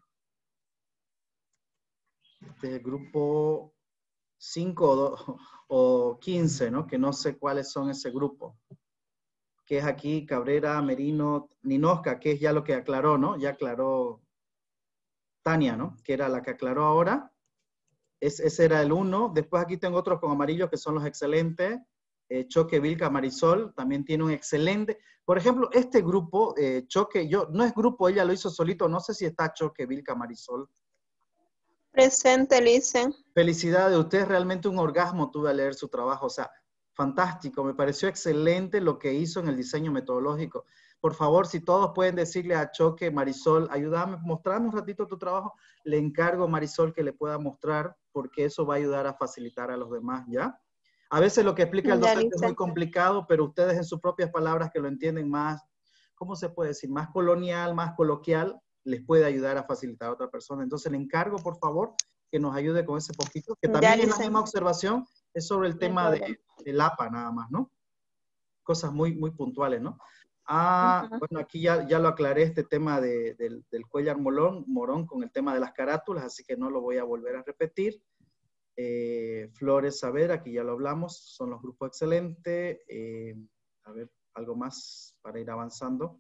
Este es el grupo cinco o quince, ¿no? Que no sé cuáles son ese grupo. Que es aquí Cabrera, Merino, Ninosca, que es ya lo que aclaró, ¿no? Ya aclaró Tania, ¿no? Que era la que aclaró ahora. Es, ese era el uno. Después aquí tengo otros con amarillo que son los excelentes. Eh, Choque, Vilca, Marisol, también tiene un excelente. Por ejemplo, este grupo, eh, Choque, yo, no es grupo, ella lo hizo solito, no sé si está Choque, Vilca, Marisol. Presente, Licen. Felicidades, usted es realmente un orgasmo, tuve a leer su trabajo, o sea, fantástico, me pareció excelente lo que hizo en el diseño metodológico. Por favor, si todos pueden decirle a Choque, Marisol, ayúdame, mostrame un ratito tu trabajo, le encargo, Marisol, que le pueda mostrar, porque eso va a ayudar a facilitar a los demás, ¿ya? A veces lo que explica el docente es muy complicado, pero ustedes en sus propias palabras que lo entienden más, ¿cómo se puede decir? Más colonial, más coloquial, les puede ayudar a facilitar a otra persona. Entonces le encargo, por favor, que nos ayude con ese poquito, que también es la misma observación, es sobre el tema de, del A P A nada más, ¿no? Cosas muy, muy puntuales, ¿no? Ah, uh-huh. Bueno, aquí ya, ya lo aclaré, este tema de, del, del cuellar molón, morón con el tema de las carátulas, así que no lo voy a volver a repetir. Eh, Flores Saber, aquí ya lo hablamos, son los grupos excelentes. Eh, a ver, algo más para ir avanzando.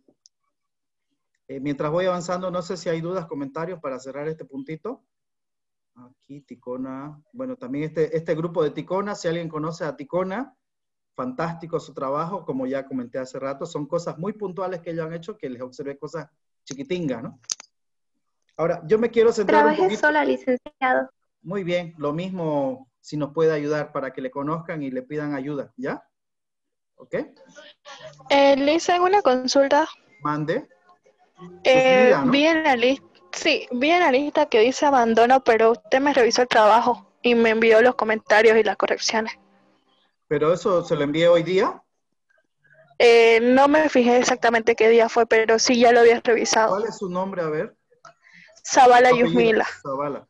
Eh, mientras voy avanzando, no sé si hay dudas, comentarios para cerrar este puntito. Aquí, Ticona. Bueno, también este, este grupo de Ticona, si alguien conoce a Ticona, fantástico su trabajo, como ya comenté hace rato, son cosas muy puntuales que ellos han hecho, que les observé cosas chiquitingas, ¿no? Ahora, yo me quiero centrar Trabajé un poquito. sola, licenciado. Muy bien, lo mismo si nos puede ayudar para que le conozcan y le pidan ayuda, ¿ya? ¿Ok? Eh, le hice una consulta. Mande. Eh, Vida, ¿no? vi en la lista, sí, vi en la lista que dice abandono, pero usted me revisó el trabajo y me envió los comentarios y las correcciones. ¿Pero eso se lo envié hoy día? Eh, no me fijé exactamente qué día fue, pero sí ya lo había revisado. ¿Cuál es su nombre? A ver. Zavala Yusmila. Zavala.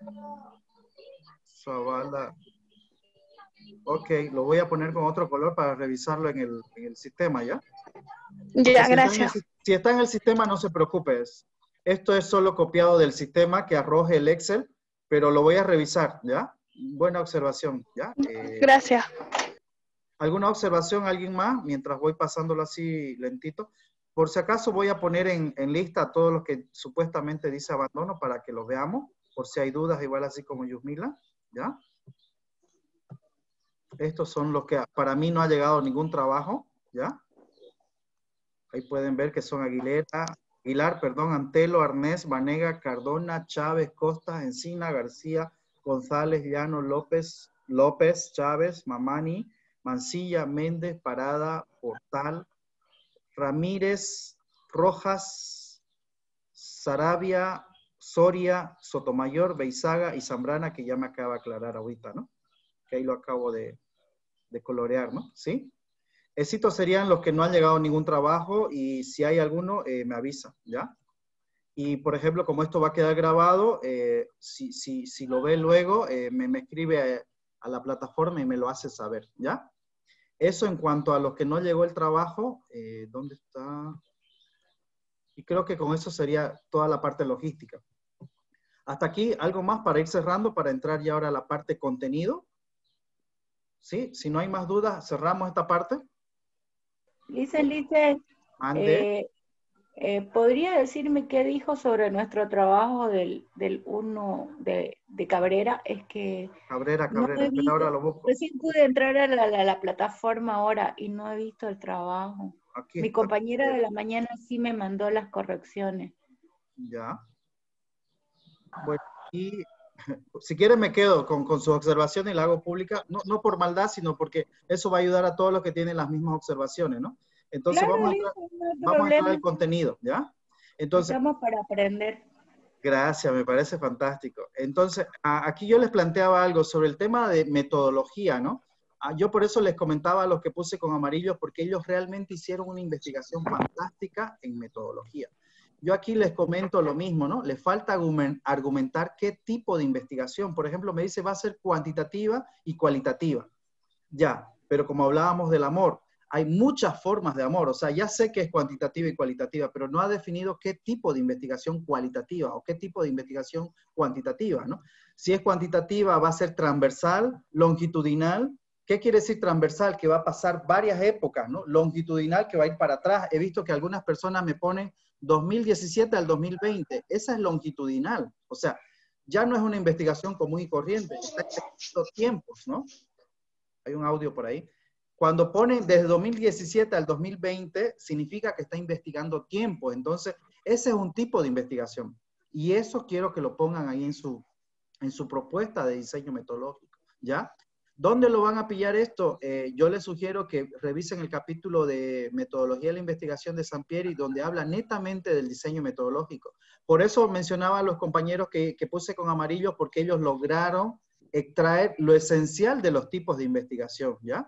Zavala. Ok, lo voy a poner con otro color para revisarlo en el, en el sistema, ¿ya? Ya, si gracias. Está el, si está en el sistema, no se preocupe. Esto es solo copiado del sistema que arroje el Excel, pero lo voy a revisar, ¿ya? Buena observación, ¿ya? Eh, gracias. ¿Alguna observación, alguien más? Mientras voy pasándolo así lentito. Por si acaso voy a poner en, en lista a todos los que supuestamente dice abandono para que lo veamos, por si hay dudas, igual así como Yusmila, ¿ya? Estos son los que para mí no ha llegado ningún trabajo, ¿ya? Ahí pueden ver que son Aguilera, Aguilar, perdón, Antelo, Arnés, Vanega, Cardona, Chávez, Costa, Encina, García, González, Llano, López, López, Chávez, Mamani, Mancilla, Méndez, Parada, Portal, Ramírez, Rojas, Sarabia, Soria, Sotomayor, Beizaga y Zambrana, que ya me acaba de aclarar ahorita, ¿no? Que ahí lo acabo de, de colorear, ¿no? ¿Sí? Estos serían los que no han llegado a ningún trabajo y si hay alguno, eh, me avisa, ¿ya? Y, por ejemplo, como esto va a quedar grabado, eh, si, si, si lo ve luego, eh, me, me escribe a, a la plataforma y me lo hace saber, ¿ya? Eso en cuanto a los que no llegó el trabajo, eh, ¿dónde está? Y creo que con eso sería toda la parte logística. Hasta aquí, algo más para ir cerrando, para entrar ya ahora a la parte contenido. ¿Sí? Si no hay más dudas, cerramos esta parte. Licen, Licen, Ande. eh, eh, ¿podría decirme qué dijo sobre nuestro trabajo del, del uno de, de Cabrera? Es que Cabrera, no Cabrera. he Espera, visto, ahora lo busco. recién pude entrar a la, la- la plataforma ahora y no he visto el trabajo. Aquí Mi está. compañera de la mañana sí me mandó las correcciones. Ya. Bueno, y si quieren me quedo con, con sus observaciones y la hago pública, no, no por maldad, sino porque eso va a ayudar a todos los que tienen las mismas observaciones, ¿no? Entonces Claro, vamos a Licen, entrar, no hay vamos a entrar al problema. contenido, ¿ya? Entonces, Estamos para aprender. gracias, me parece fantástico. Entonces, a- aquí yo les planteaba algo sobre el tema de metodología, ¿no? Ah, yo por eso les comentaba a los que puse con amarillo, porque ellos realmente hicieron una investigación fantástica en metodología. Yo aquí les comento lo mismo, ¿no? Les falta argumen- argumentar qué tipo de investigación. Por ejemplo, me dice va a ser cuantitativa y cualitativa. Ya, pero como hablábamos del amor, hay muchas formas de amor. O sea, ya sé que es cuantitativa y cualitativa, pero no ha definido qué tipo de investigación cualitativa o qué tipo de investigación cuantitativa, ¿no? Si es cuantitativa, va a ser transversal, longitudinal. ¿Qué quiere decir transversal? Que va a pasar varias épocas, ¿no? Longitudinal, que va a ir para atrás. He visto que algunas personas me ponen dos mil diecisiete al dos mil veinte. Esa es longitudinal. O sea, ya no es una investigación común y corriente. Está investigando tiempos, ¿no? Hay un audio por ahí. Cuando ponen desde dos mil diecisiete al dos mil veinte, significa que está investigando tiempo. Entonces, ese es un tipo de investigación. Y eso quiero que lo pongan ahí en su, en su propuesta de diseño metodológico, ¿ya? ¿Dónde lo van a pillar esto? Eh, yo les sugiero que revisen el capítulo de Metodología de la Investigación de Sampieri, donde habla netamente del diseño metodológico. Por eso mencionaba a los compañeros que, que puse con amarillo, porque ellos lograron extraer lo esencial de los tipos de investigación, ¿ya?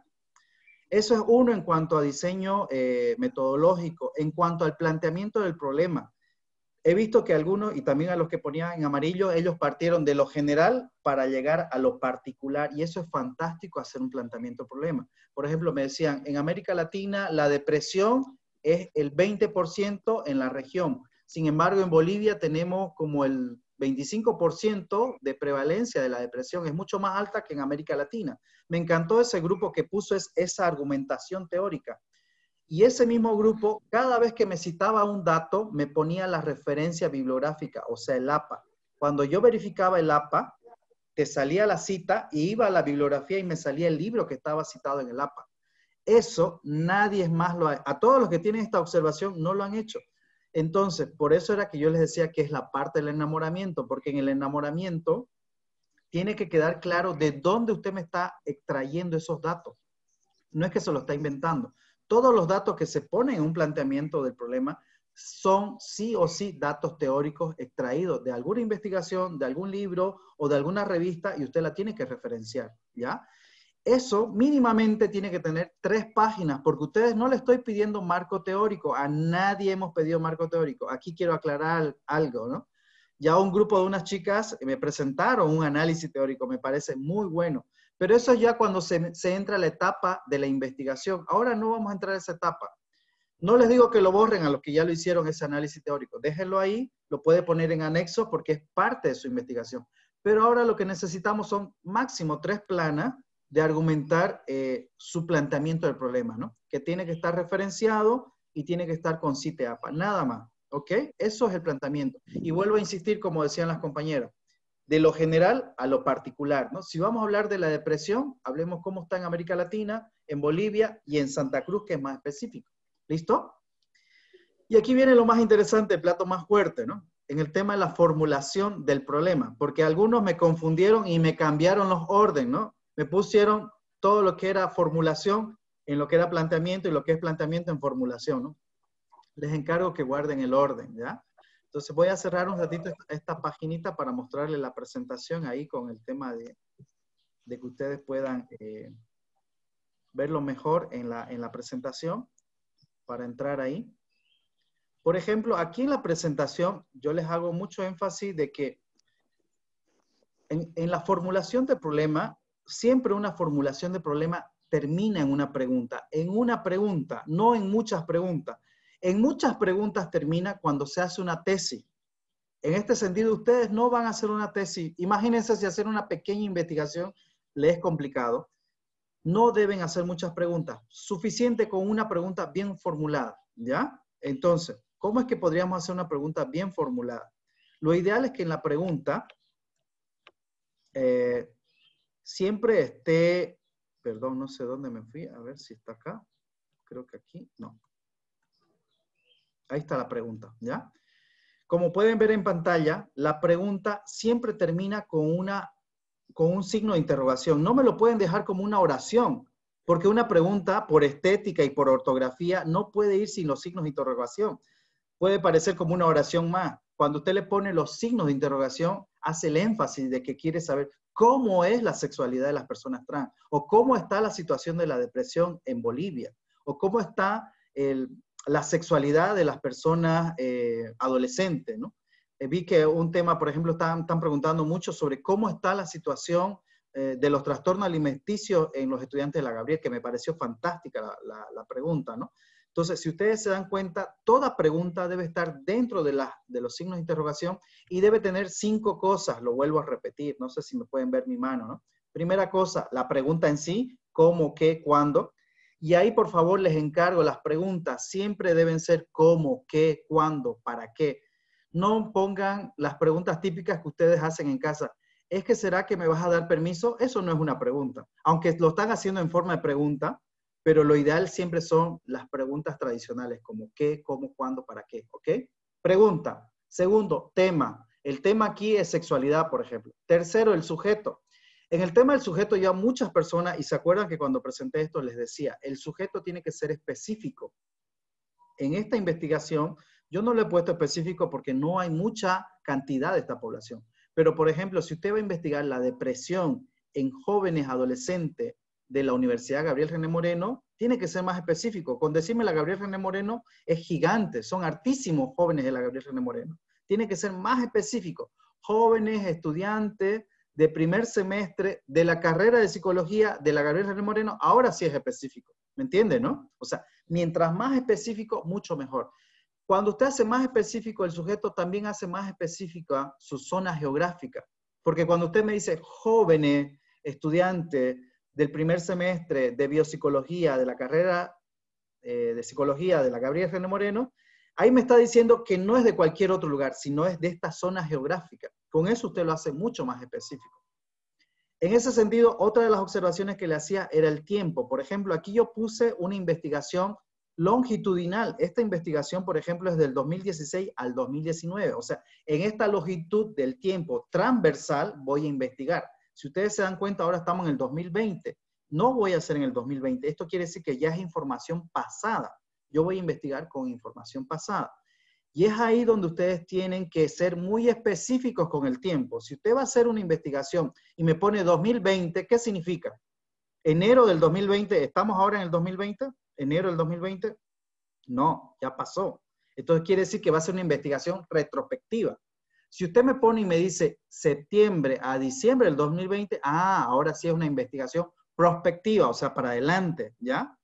Eso es uno en cuanto a diseño eh, metodológico. En cuanto al planteamiento del problema, he visto que algunos, y también a los que ponían en amarillo, ellos partieron de lo general para llegar a lo particular, y eso es fantástico, hacer un planteamiento de problema. Por ejemplo, me decían, en América Latina la depresión es el veinte por ciento en la región. Sin embargo, en Bolivia tenemos como el veinticinco por ciento de prevalencia de la depresión, es mucho más alta que en América Latina. Me encantó ese grupo que puso es, esa argumentación teórica. Y ese mismo grupo, cada vez que me citaba un dato, me ponía la referencia bibliográfica, o sea, el A P A. Cuando yo verificaba el A P A, te salía la cita y iba a la bibliografía y me salía el libro que estaba citado en el A P A. Eso nadie más lo ha hecho. A todos los que tienen esta observación no lo han hecho. Entonces, por eso era que yo les decía que es la parte del enamoramiento, porque en el enamoramiento tiene que quedar claro de dónde usted me está extrayendo esos datos. No es que se lo está inventando. Todos los datos que se ponen en un planteamiento del problema son sí o sí datos teóricos extraídos de alguna investigación, de algún libro o de alguna revista, y usted la tiene que referenciar, ¿ya? Eso mínimamente tiene que tener tres páginas, porque ustedes no le estoy pidiendo marco teórico, a nadie hemos pedido marco teórico. Aquí quiero aclarar algo, ¿no? Ya un grupo de unas chicas me presentaron un análisis teórico, me parece muy bueno. Pero eso ya cuando se, se entra a la etapa de la investigación. Ahora no vamos a entrar a esa etapa. No les digo que lo borren a los que ya lo hicieron ese análisis teórico. Déjenlo ahí, lo puede poner en anexo porque es parte de su investigación. Pero ahora lo que necesitamos son máximo tres planas de argumentar eh, su planteamiento del problema, ¿no? Que tiene que estar referenciado y tiene que estar con cite A P A, nada más, ¿ok? Eso es el planteamiento. Y vuelvo a insistir, como decían las compañeras, de lo general a lo particular, ¿no? Si vamos a hablar de la depresión, hablemos cómo está en América Latina, en Bolivia y en Santa Cruz, que es más específico. ¿Listo? Y aquí viene lo más interesante, el plato más fuerte, ¿no? En el tema de la formulación del problema, porque algunos me confundieron y me cambiaron los órdenes, ¿no? Me pusieron todo lo que era formulación en lo que era planteamiento y lo que es planteamiento en formulación, ¿no? Les encargo que guarden el orden, ¿ya? Entonces voy a cerrar un ratito esta, esta paginita para mostrarles la presentación ahí con el tema de, de que ustedes puedan eh, verlo mejor en la, en la presentación para entrar ahí. Por ejemplo, aquí en la presentación yo les hago mucho énfasis de que en, en la formulación de problema, siempre una formulación de problema termina en una pregunta. En una pregunta, no en muchas preguntas. En muchas preguntas termina cuando se hace una tesis. En este sentido, ustedes no van a hacer una tesis. Imagínense si hacer una pequeña investigación les es complicado. no deben hacer muchas preguntas. Suficiente con una pregunta bien formulada, ¿ya? Entonces, ¿cómo es que podríamos hacer una pregunta bien formulada? Lo ideal es que en la pregunta eh, siempre esté, perdón, no sé dónde me fui, a ver si está acá. Creo que aquí, no. Ahí está la pregunta, ¿ya? Como pueden ver en pantalla, la pregunta siempre termina con, una, con un signo de interrogación. No me lo pueden dejar como una oración, porque una pregunta, por estética y por ortografía, no puede ir sin los signos de interrogación. Puede parecer como una oración más. Cuando usted le pone los signos de interrogación, hace el énfasis de que quiere saber cómo es la sexualidad de las personas trans, o cómo está la situación de la depresión en Bolivia, o cómo está el, la sexualidad de las personas eh, adolescentes, ¿no? Eh, vi que un tema, por ejemplo, están, están preguntando mucho sobre cómo está la situación eh, de los trastornos alimenticios en los estudiantes de la Gabriel, que me pareció fantástica la, la, la pregunta, ¿no? Entonces, si ustedes se dan cuenta, toda pregunta debe estar dentro de, la, de los signos de interrogación y debe tener cinco cosas, lo vuelvo a repetir, no sé si me pueden ver mi mano, ¿no? Primera cosa, la pregunta en sí, cómo, qué, cuándo. Y ahí, por favor, les encargo, las preguntas siempre deben ser cómo, qué, cuándo, para qué. No pongan las preguntas típicas que ustedes hacen en casa. ¿Es que será que me vas a dar permiso? Eso no es una pregunta. Aunque lo están haciendo en forma de pregunta, pero lo ideal siempre son las preguntas tradicionales, como qué, cómo, cuándo, para qué, ¿ok? Pregunta. Segundo, tema. El tema aquí es sexualidad, por ejemplo. Tercero, el sujeto. En el tema del sujeto ya muchas personas, y se acuerdan que cuando presenté esto les decía, el sujeto tiene que ser específico. En esta investigación, yo no le he puesto específico porque no hay mucha cantidad de esta población. Pero, por ejemplo, si usted va a investigar la depresión en jóvenes adolescentes de la Universidad Gabriel René Moreno, tiene que ser más específico. Con decirme la Gabriel René Moreno es gigante, son hartísimos jóvenes de la Gabriel René Moreno. Tiene que ser más específico. Jóvenes, estudiantes de primer semestre de la carrera de psicología de la Gabriel René Moreno, ahora sí es específico. ¿Me entiende, no? O sea, mientras más específico, mucho mejor. Cuando usted hace más específico, el sujeto también hace más específica su zona geográfica. Porque cuando usted me dice jóvenes, estudiantes del primer semestre de biopsicología de la carrera eh, de psicología de la Gabriel René Moreno, ahí me está diciendo que no es de cualquier otro lugar, sino es de esta zona geográfica. Con eso usted lo hace mucho más específico. En ese sentido, otra de las observaciones que le hacía era el tiempo. Por ejemplo, aquí yo puse una investigación longitudinal. Esta investigación, por ejemplo, es del dos mil dieciséis al dos mil diecinueve. O sea, en esta longitud del tiempo transversal voy a investigar. Si ustedes se dan cuenta, ahora estamos en el dos mil veinte. No voy a hacer en el dos mil veinte. Esto quiere decir que ya es información pasada. Yo voy a investigar con información pasada. Y es ahí donde ustedes tienen que ser muy específicos con el tiempo. Si usted va a hacer una investigación y me pone dos mil veinte, ¿qué significa? Enero del dos mil veinte, ¿estamos ahora en el dos mil veinte? ¿Enero del dos mil veinte? No, ya pasó. Entonces quiere decir que va a ser una investigación retrospectiva. Si usted me pone y me dice septiembre a diciembre del dos mil veinte, ah, ahora sí es una investigación prospectiva, o sea, para adelante, ¿ya?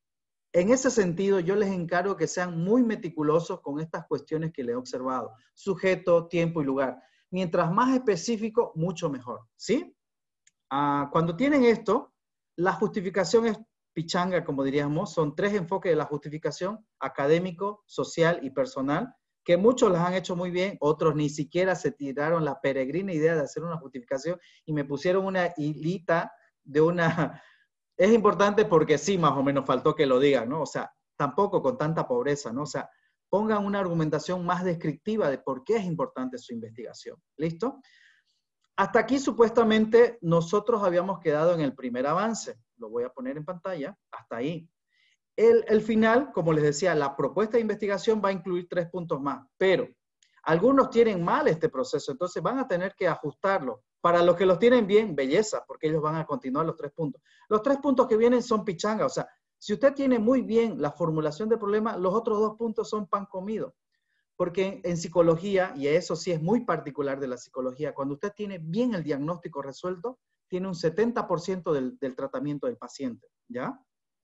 En ese sentido, yo les encargo que sean muy meticulosos con estas cuestiones que les he observado. Sujeto, tiempo y lugar. Mientras más específico, mucho mejor, ¿sí? Ah, cuando tienen esto, la justificación es pichanga, como diríamos. Son tres enfoques de la justificación: académico, social y personal, que muchos las han hecho muy bien, otros ni siquiera se tiraron la peregrina idea de hacer una justificación y me pusieron una hilita de una... Es importante porque sí, más o menos faltó que lo digan, ¿no? O sea, tampoco con tanta pobreza, ¿no? O sea, pongan una argumentación más descriptiva de por qué es importante su investigación. ¿Listo? Hasta aquí, supuestamente, nosotros habíamos quedado en el primer avance. Lo voy a poner en pantalla. Hasta ahí. El, el final, como les decía, la propuesta de investigación va a incluir tres puntos más, pero algunos tienen mal este proceso, entonces van a tener que ajustarlo. Para los que los tienen bien, belleza, porque ellos van a continuar los tres puntos. Los tres puntos que vienen son pichanga, o sea, si usted tiene muy bien la formulación del problema, los otros dos puntos son pan comido. Porque en, en psicología, y eso sí es muy particular de la psicología, cuando usted tiene bien el diagnóstico resuelto, tiene un setenta por ciento del, del tratamiento del paciente, ¿ya?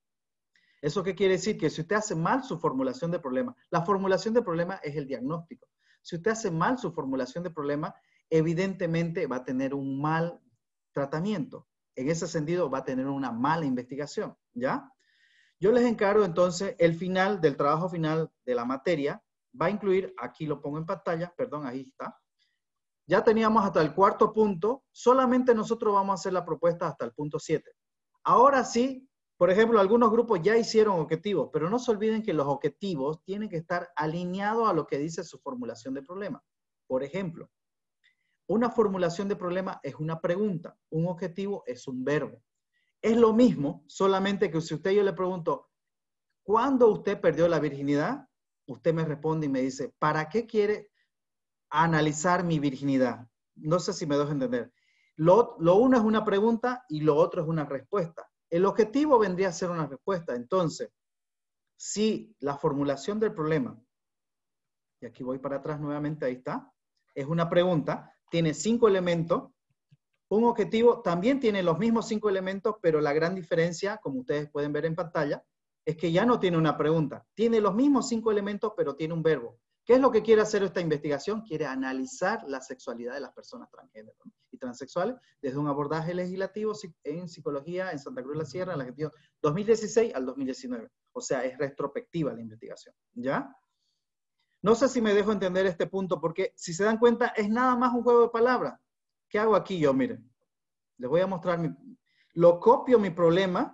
¿Eso qué quiere decir? Que si usted hace mal su formulación de problema, la formulación de problema es el diagnóstico. Si usted hace mal su formulación de problema, evidentemente va a tener un mal tratamiento. En ese sentido va a tener una mala investigación, ¿ya? Yo les encargo entonces el final del trabajo final de la materia, va a incluir, aquí lo pongo en pantalla, perdón, ahí está. Ya teníamos hasta el cuarto punto, solamente nosotros vamos a hacer la propuesta hasta el punto siete. Ahora sí, por ejemplo, algunos grupos ya hicieron objetivos, pero no se olviden que los objetivos tienen que estar alineados a lo que dice su formulación de problema. Por ejemplo, una formulación de problema es una pregunta, un objetivo es un verbo. Es lo mismo, solamente que si usted yo le pregunto, ¿cuándo usted perdió la virginidad? Usted me responde y me dice, ¿para qué quiere analizar mi virginidad? No sé si me dejo entender. Lo, lo uno es una pregunta y lo otro es una respuesta. El objetivo vendría a ser una respuesta. Entonces, si la formulación del problema, y aquí voy para atrás nuevamente, ahí está, es una pregunta, tiene cinco elementos, un objetivo también tiene los mismos cinco elementos, pero la gran diferencia, como ustedes pueden ver en pantalla, es que ya no tiene una pregunta. Tiene los mismos cinco elementos, pero tiene un verbo. ¿Qué es lo que quiere hacer esta investigación? Quiere analizar la sexualidad de las personas transgénero y transexuales desde un abordaje legislativo en psicología en Santa Cruz de la Sierra, en la gestión dos mil dieciséis al dos mil diecinueve. O sea, es retrospectiva la investigación. ¿Ya? No sé si me dejo entender este punto, porque si se dan cuenta, es nada más un juego de palabras. ¿Qué hago aquí yo? Miren, les voy a mostrar, mi, lo copio mi problema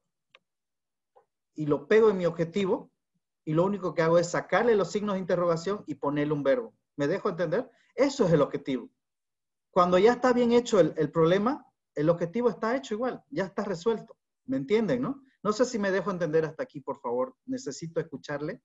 y lo pego en mi objetivo y lo único que hago es sacarle los signos de interrogación y ponerle un verbo. ¿Me dejo entender? Eso es el objetivo. Cuando ya está bien hecho el, el problema, el objetivo está hecho igual, ya está resuelto. ¿Me entienden, no? No sé si me dejo entender hasta aquí, por favor. Necesito escucharle.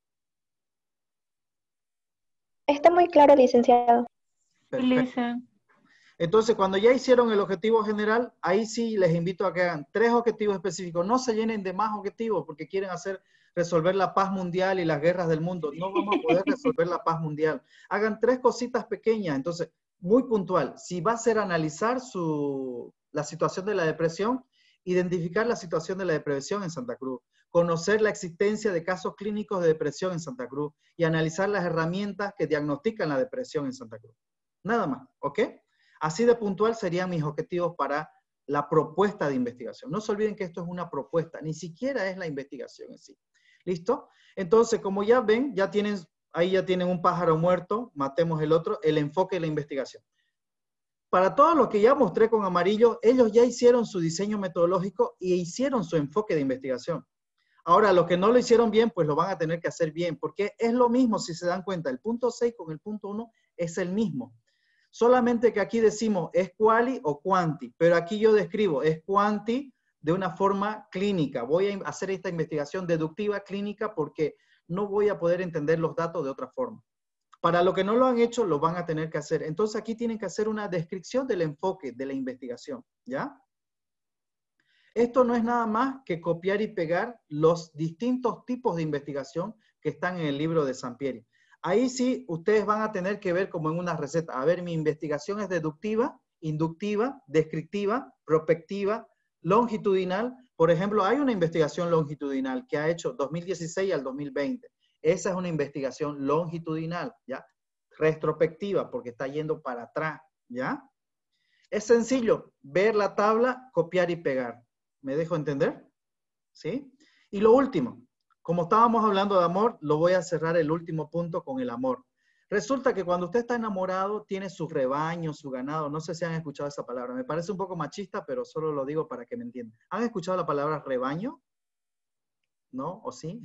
Está muy claro, licenciado. Perfecto. Entonces, cuando ya hicieron el objetivo general, ahí sí les invito a que hagan tres objetivos específicos. No se llenen de más objetivos porque quieren hacer resolver la paz mundial y las guerras del mundo. No vamos a poder resolver la paz mundial. Hagan tres cositas pequeñas. Entonces, muy puntual. Si va a ser analizar su, la situación de la depresión, identificar la situación de la depresión en Santa Cruz, conocer la existencia de casos clínicos de depresión en Santa Cruz y analizar las herramientas que diagnostican la depresión en Santa Cruz. Nada más, ¿ok? Así de puntual serían mis objetivos para la propuesta de investigación. No se olviden que esto es una propuesta, ni siquiera es la investigación en sí. ¿Listo? Entonces, como ya ven, ya tienen, ahí ya tienen un pájaro muerto, matemos el otro, el enfoque de la investigación. Para todos los que ya mostré con amarillo, ellos ya hicieron su diseño metodológico y hicieron su enfoque de investigación. Ahora, los que no lo hicieron bien, pues lo van a tener que hacer bien, porque es lo mismo, si se dan cuenta, el punto seis con el punto uno es el mismo. Solamente que aquí decimos es quali o quanti, pero aquí yo describo es quanti de una forma clínica. Voy a hacer esta investigación deductiva clínica porque no voy a poder entender los datos de otra forma. Para los que no lo han hecho, lo van a tener que hacer. Entonces aquí tienen que hacer una descripción del enfoque de la investigación, ¿ya? Esto no es nada más que copiar y pegar los distintos tipos de investigación que están en el libro de Sampieri. Ahí sí, ustedes van a tener que ver como en una receta. A ver, mi investigación es deductiva, inductiva, descriptiva, prospectiva, longitudinal. Por ejemplo, hay una investigación longitudinal que ha hecho dos mil dieciséis al dos mil veinte. Esa es una investigación longitudinal, ¿ya? Retrospectiva, porque está yendo para atrás, ¿ya? Es sencillo, ver la tabla, copiar y pegar. ¿Me dejo entender? ¿Sí? Y lo último. Como estábamos hablando de amor, lo voy a cerrar el último punto con el amor. Resulta que cuando usted está enamorado, tiene su rebaño, su ganado. No sé si han escuchado esa palabra. Me parece un poco machista, pero solo lo digo para que me entiendan. ¿Han escuchado la palabra rebaño? ¿No? ¿O sí?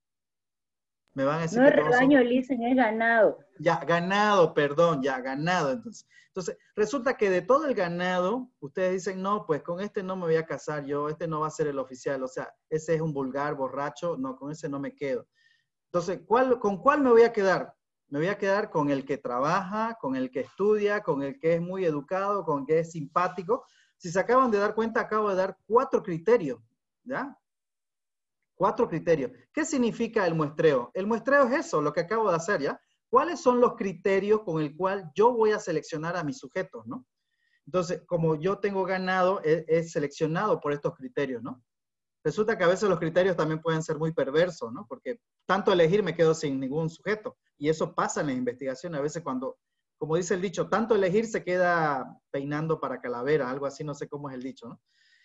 Me van a decir no es que todos rebaño, son... Lisen, es ganado. Ya, ganado, perdón, ya, ganado. Entonces, entonces, resulta que de todo el ganado, ustedes dicen, no, pues con este no me voy a casar yo, este no va a ser el oficial, o sea, ese es un vulgar, borracho, no, con ese no me quedo. Entonces, ¿cuál, ¿con cuál me voy a quedar? Me voy a quedar con el que trabaja, con el que estudia, con el que es muy educado, con el que es simpático. Si se acaban de dar cuenta, acabo de dar cuatro criterios, ¿ya? Cuatro criterios. ¿Qué significa el muestreo? El muestreo es eso, lo que acabo de hacer, ¿ya? ¿Cuáles son los criterios con el cual yo voy a seleccionar a mis sujetos, ¿no? Entonces, como yo tengo ganado, es, es seleccionado por estos criterios, ¿no? Resulta que a veces los criterios también pueden ser muy perversos, ¿no? Porque tanto elegir me quedo sin ningún sujeto. Y eso pasa en las investigaciones. A veces cuando, como dice el dicho, tanto elegir se queda peinando para calavera, algo así, no sé cómo es el dicho, ¿no?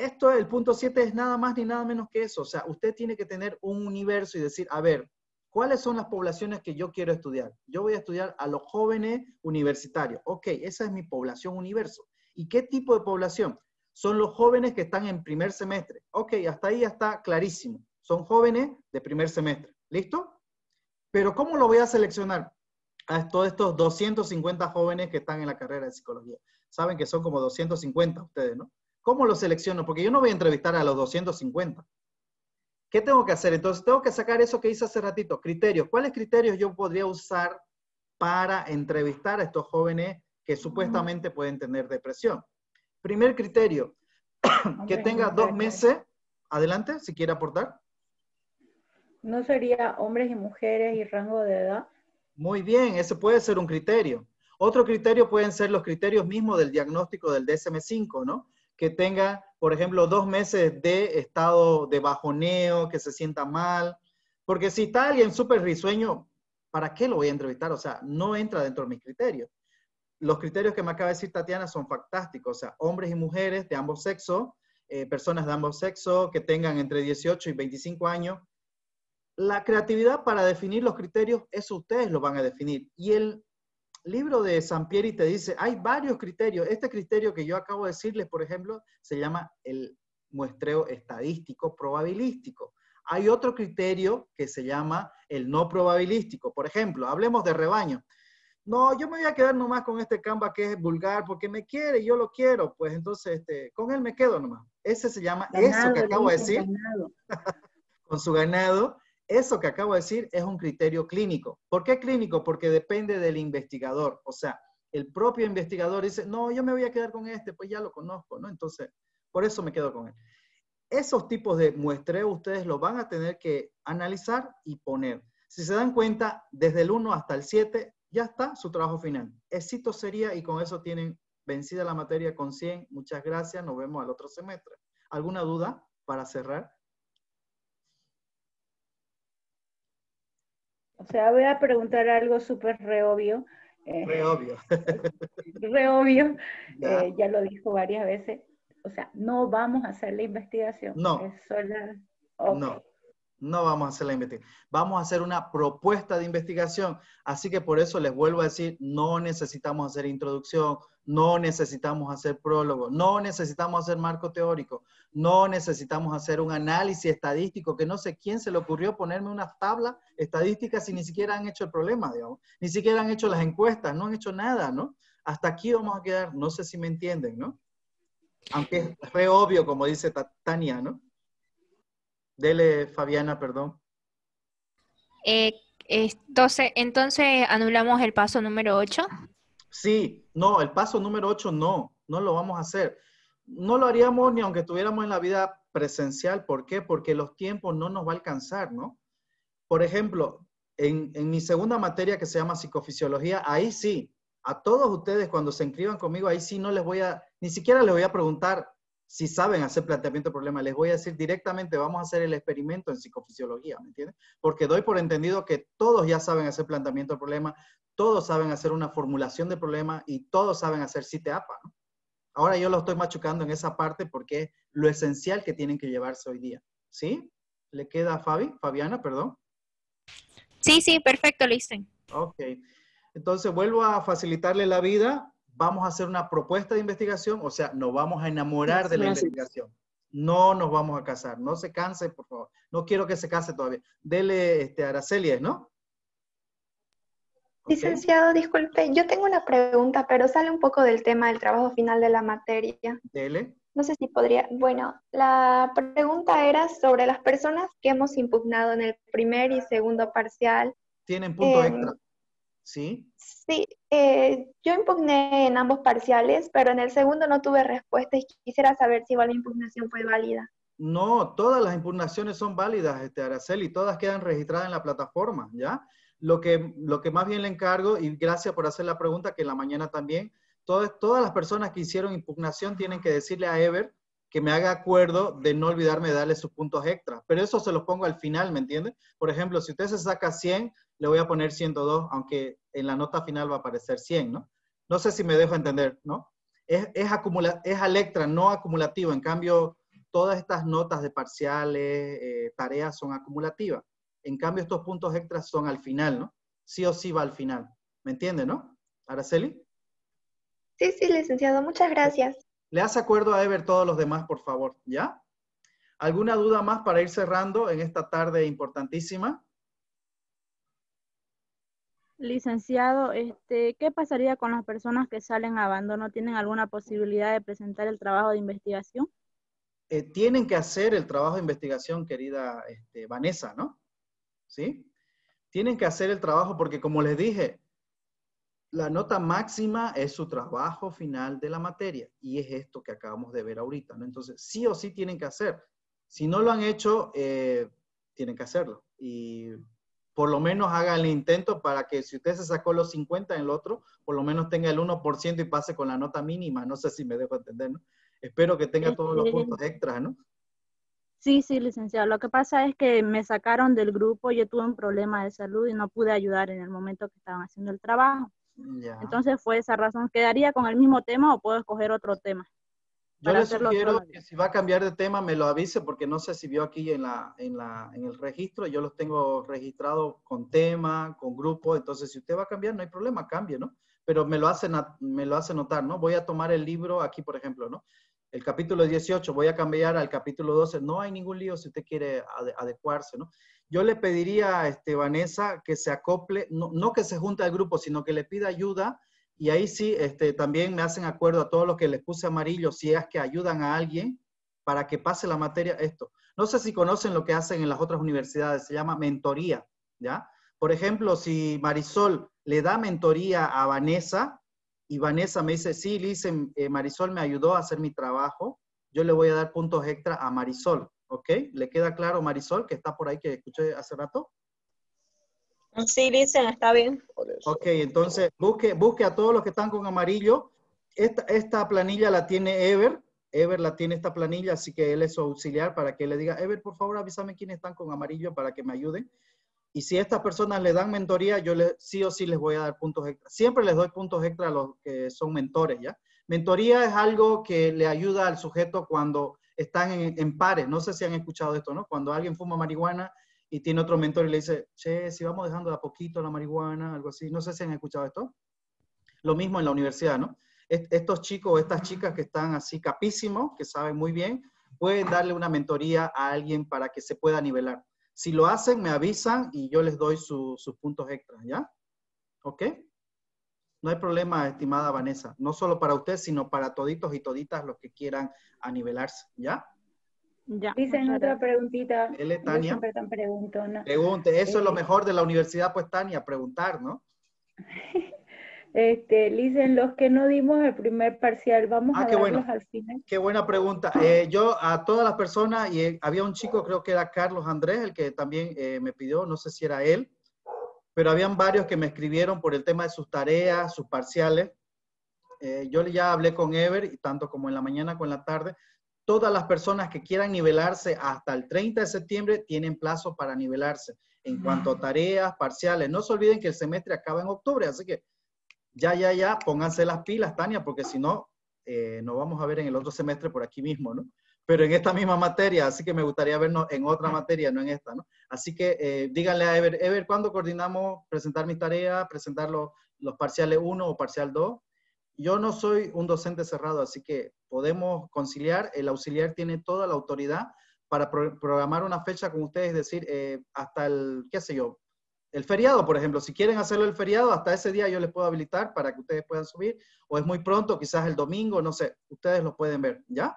Esto, el punto siete, es nada más ni nada menos que eso. O sea, usted tiene que tener un universo y decir, a ver, ¿cuáles son las poblaciones que yo quiero estudiar? Yo voy a estudiar a los jóvenes universitarios. Ok, esa es mi población universo. ¿Y qué tipo de población? Son los jóvenes que están en primer semestre. Ok, hasta ahí ya está clarísimo. Son jóvenes de primer semestre. ¿Listo? Pero ¿cómo lo voy a seleccionar? A todos estos doscientos cincuenta jóvenes que están en la carrera de psicología. Saben que son como doscientos cincuenta ustedes, ¿no? ¿Cómo los selecciono? Porque yo no voy a entrevistar a los doscientos cincuenta. ¿Qué tengo que hacer? Entonces tengo que sacar eso que hice hace ratito, criterios. ¿Cuáles criterios yo podría usar para entrevistar a estos jóvenes que supuestamente pueden tener depresión? Primer criterio, que tenga dos meses. Adelante, si quiere aportar. ¿No sería hombres y mujeres y rango de edad? Muy bien, ese puede ser un criterio. Otro criterio pueden ser los criterios mismos del diagnóstico del D S M cinco, ¿no? Que tenga, por ejemplo, dos meses de estado de bajoneo, que se sienta mal. Porque si está alguien súper risueño, ¿para qué lo voy a entrevistar? O sea, no entra dentro de mis criterios. Los criterios que me acaba de decir Tatiana son fantásticos. O sea, hombres y mujeres de ambos sexos, eh, personas de ambos sexos que tengan entre dieciocho y veinticinco años. La creatividad para definir los criterios, eso ustedes lo van a definir. Y el libro de Sampieri te dice, hay varios criterios. Este criterio que yo acabo de decirles, por ejemplo, se llama el muestreo estadístico probabilístico. Hay otro criterio que se llama el no probabilístico. Por ejemplo, hablemos de rebaño. No, yo me voy a quedar nomás con este Canva que es vulgar porque me quiere, yo lo quiero. Pues entonces, este, con él me quedo nomás. Ese se llama, ganado, eso que acabo de decir, con su ganado. Eso que acabo de decir es un criterio clínico. ¿Por qué clínico? Porque depende del investigador. O sea, el propio investigador dice, no, yo me voy a quedar con este, pues ya lo conozco, ¿no? Entonces, por eso me quedo con él. Esos tipos de muestreo ustedes lo van a tener que analizar y poner. Si se dan cuenta, desde el uno hasta el siete, ya está su trabajo final. Éxito sería, y con eso tienen vencida la materia con cien. Muchas gracias, nos vemos al otro semestre. ¿Alguna duda para cerrar? O sea, voy a preguntar algo súper re obvio. Eh, re obvio. re obvio. Ya. Eh, ya lo dijo varias veces. O sea, no vamos a hacer la investigación. No. Es sola... okay. No. No vamos a hacer la investigación. Vamos a hacer una propuesta de investigación. Así que por eso les vuelvo a decir, no necesitamos hacer introducción, no necesitamos hacer prólogo, no necesitamos hacer marco teórico, no necesitamos hacer un análisis estadístico, que no sé quién se le ocurrió ponerme una tabla estadística si ni siquiera han hecho el problema, digamos. Ni siquiera han hecho las encuestas, no han hecho nada, ¿no? Hasta aquí vamos a quedar, no sé si me entienden, ¿no? Aunque es re obvio, como dice Tania, ¿no? Dele, Fabiana, perdón. Eh, entonces, entonces, ¿anulamos el paso número ocho? Sí, no, el paso número ocho no, no lo vamos a hacer. No lo haríamos ni aunque estuviéramos en la vida presencial. ¿Por qué? Porque los tiempos no nos va a alcanzar, ¿no? Por ejemplo, en, en mi segunda materia que se llama psicofisiología, ahí sí, a todos ustedes cuando se inscriban conmigo, ahí sí no les voy a, ni siquiera les voy a preguntar si saben hacer planteamiento de problema, les voy a decir directamente, vamos a hacer el experimento en psicofisiología, ¿me entiendes? Porque doy por entendido que todos ya saben hacer planteamiento de problema, todos saben hacer una formulación de problema y todos saben hacer C I T E A P A, ¿no? Ahora yo lo estoy machucando en esa parte porque es lo esencial que tienen que llevarse hoy día, ¿sí? ¿Le queda a Fabi? Fabiana, perdón. Sí, sí, perfecto, listen. Ok. Entonces vuelvo a facilitarle la vida. Vamos a hacer una propuesta de investigación, o sea, nos vamos a enamorar de la investigación. No nos vamos a casar. No se canse, por favor. No quiero que se case todavía. Dele, este, Araceli, ¿no? Licenciado, okay. Disculpe, yo tengo una pregunta, pero sale un poco del tema del trabajo final de la materia. Dele. No sé si podría... Bueno, la pregunta era sobre las personas que hemos impugnado en el primer y segundo parcial. ¿Tienen punto eh, extra? ¿Sí? Sí, eh, yo impugné en ambos parciales, pero en el segundo no tuve respuesta y quisiera saber si igual la impugnación fue válida. No, todas las impugnaciones son válidas, este, Araceli, todas quedan registradas en la plataforma, ¿ya? Lo que, lo que más bien le encargo, y gracias por hacer la pregunta, que en la mañana también, todas, todas las personas que hicieron impugnación tienen que decirle a Ever que me haga acuerdo de no olvidarme de darle sus puntos extras, pero eso se los pongo al final, ¿me entiende? Por ejemplo, si usted se saca cien, le voy a poner ciento dos, aunque en la nota final va a aparecer cien, ¿no? No sé si me dejo entender, ¿no? Es, es, acumula, es Alectra, no acumulativo. En cambio, todas estas notas de parciales, eh, tareas son acumulativas. En cambio, estos puntos extras son al final, ¿no? Sí o sí va al final. ¿Me entiende, no? Araceli. Sí, sí, licenciado, muchas gracias. Le hace acuerdo a Ever todos los demás, por favor, ¿ya? ¿Alguna duda más para ir cerrando en esta tarde importantísima? Licenciado, este, ¿qué pasaría con las personas que salen a abandono? ¿Tienen alguna posibilidad de presentar el trabajo de investigación? Eh, tienen que hacer el trabajo de investigación, querida este, Vanessa, ¿no? ¿Sí? Tienen que hacer el trabajo porque, como les dije, la nota máxima es su trabajo final de la materia y es esto que acabamos de ver ahorita, ¿no? Entonces, sí o sí tienen que hacer. Si no lo han hecho, eh, tienen que hacerlo. Y por lo menos hagan el intento para que si usted se sacó los cincuenta en el otro, por lo menos tenga el uno por ciento y pase con la nota mínima. No sé si me dejo entender, ¿no? Espero que tenga todos los puntos extras, ¿no? Sí, sí, licenciado. Lo que pasa es que me sacaron del grupo, yo tuve un problema de salud y no pude ayudar en el momento que estaban haciendo el trabajo. Ya. Entonces fue esa razón. ¿Quedaría con el mismo tema o puedo escoger otro tema? Yo le sugiero que si va a cambiar de tema me lo avise porque no sé si vio aquí en, la, en, la, en el registro, yo los tengo registrados con tema, con grupo, entonces si usted va a cambiar no hay problema, cambie, ¿no? Pero me lo hace, me lo hace notar, ¿no? Voy a tomar el libro aquí, por ejemplo, ¿no? El capítulo dieciocho, voy a cambiar al capítulo doce, no hay ningún lío si usted quiere ade adecuarse, ¿no? Yo le pediría a este, Vanessa que se acople, no, no que se junte al grupo, sino que le pida ayuda. Y ahí sí, este, también me hacen acuerdo a todos los que les puse amarillo, si es que ayudan a alguien para que pase la materia, esto. No sé si conocen lo que hacen en las otras universidades, se llama mentoría, ¿ya? Por ejemplo, si Marisol le da mentoría a Vanessa, y Vanessa me dice, sí, Liz, eh, Marisol me ayudó a hacer mi trabajo, yo le voy a dar puntos extra a Marisol, ¿ok? ¿Le queda claro, Marisol, que está por ahí que escuché hace rato? Sí, dicen, está bien. Ok, entonces busque, busque a todos los que están con amarillo. Esta, esta planilla la tiene Ever. Ever la tiene esta planilla, así que él es su auxiliar para que le diga, Ever, por favor, avísame quiénes están con amarillo para que me ayuden. Y si estas personas le dan mentoría, yo le, sí o sí les voy a dar puntos extra. Siempre les doy puntos extra a los que son mentores, ¿ya? Mentoría es algo que le ayuda al sujeto cuando están en, en pares. No sé si han escuchado esto, ¿no? Cuando alguien fuma marihuana y tiene otro mentor y le dice, che, si vamos dejando de a poquito la marihuana, algo así. No sé si han escuchado esto. Lo mismo en la universidad, ¿no? Estos chicos o estas chicas que están así capísimos, que saben muy bien, pueden darle una mentoría a alguien para que se pueda nivelar. Si lo hacen, me avisan y yo les doy su, sus puntos extras, ¿ya? ¿Ok? No hay problema, estimada Vanessa. No solo para usted, sino para toditos y toditas los que quieran anivelarse, ¿ya? Ya. Dicen otra preguntita. Dele, Tania. Yo siempre tan pregunto, ¿no? Pregunte, eso eh, es lo mejor de la universidad, pues, Tania, preguntar, ¿no? Este, dicen los que no dimos el primer parcial, vamos ah, a qué darlos bueno. al final. Qué buena pregunta. Eh, yo a todas las personas, y eh, había un chico, creo que era Carlos Andrés, el que también eh, me pidió, no sé si era él, pero habían varios que me escribieron por el tema de sus tareas, sus parciales. Eh, yo ya hablé con Ever, y tanto como en la mañana como en la tarde. Todas las personas que quieran nivelarse hasta el treinta de septiembre tienen plazo para nivelarse en cuanto a tareas, parciales. No se olviden que el semestre acaba en octubre, así que ya, ya, ya, pónganse las pilas, Tania, porque si no, eh, nos vamos a ver en el otro semestre por aquí mismo, ¿no? Pero en esta misma materia, así que me gustaría vernos en otra materia, no en esta, ¿no? Así que eh, díganle a Ever, Ever, ¿cuándo coordinamos presentar mi tarea, presentar los, los parciales uno o parcial dos? Yo no soy un docente cerrado, así que podemos conciliar, el auxiliar tiene toda la autoridad para pro programar una fecha con ustedes, es decir, eh, hasta el, qué sé yo, el feriado, por ejemplo, si quieren hacerlo el feriado, hasta ese día yo les puedo habilitar para que ustedes puedan subir, o es muy pronto, quizás el domingo, no sé, ustedes lo pueden ver, ¿ya?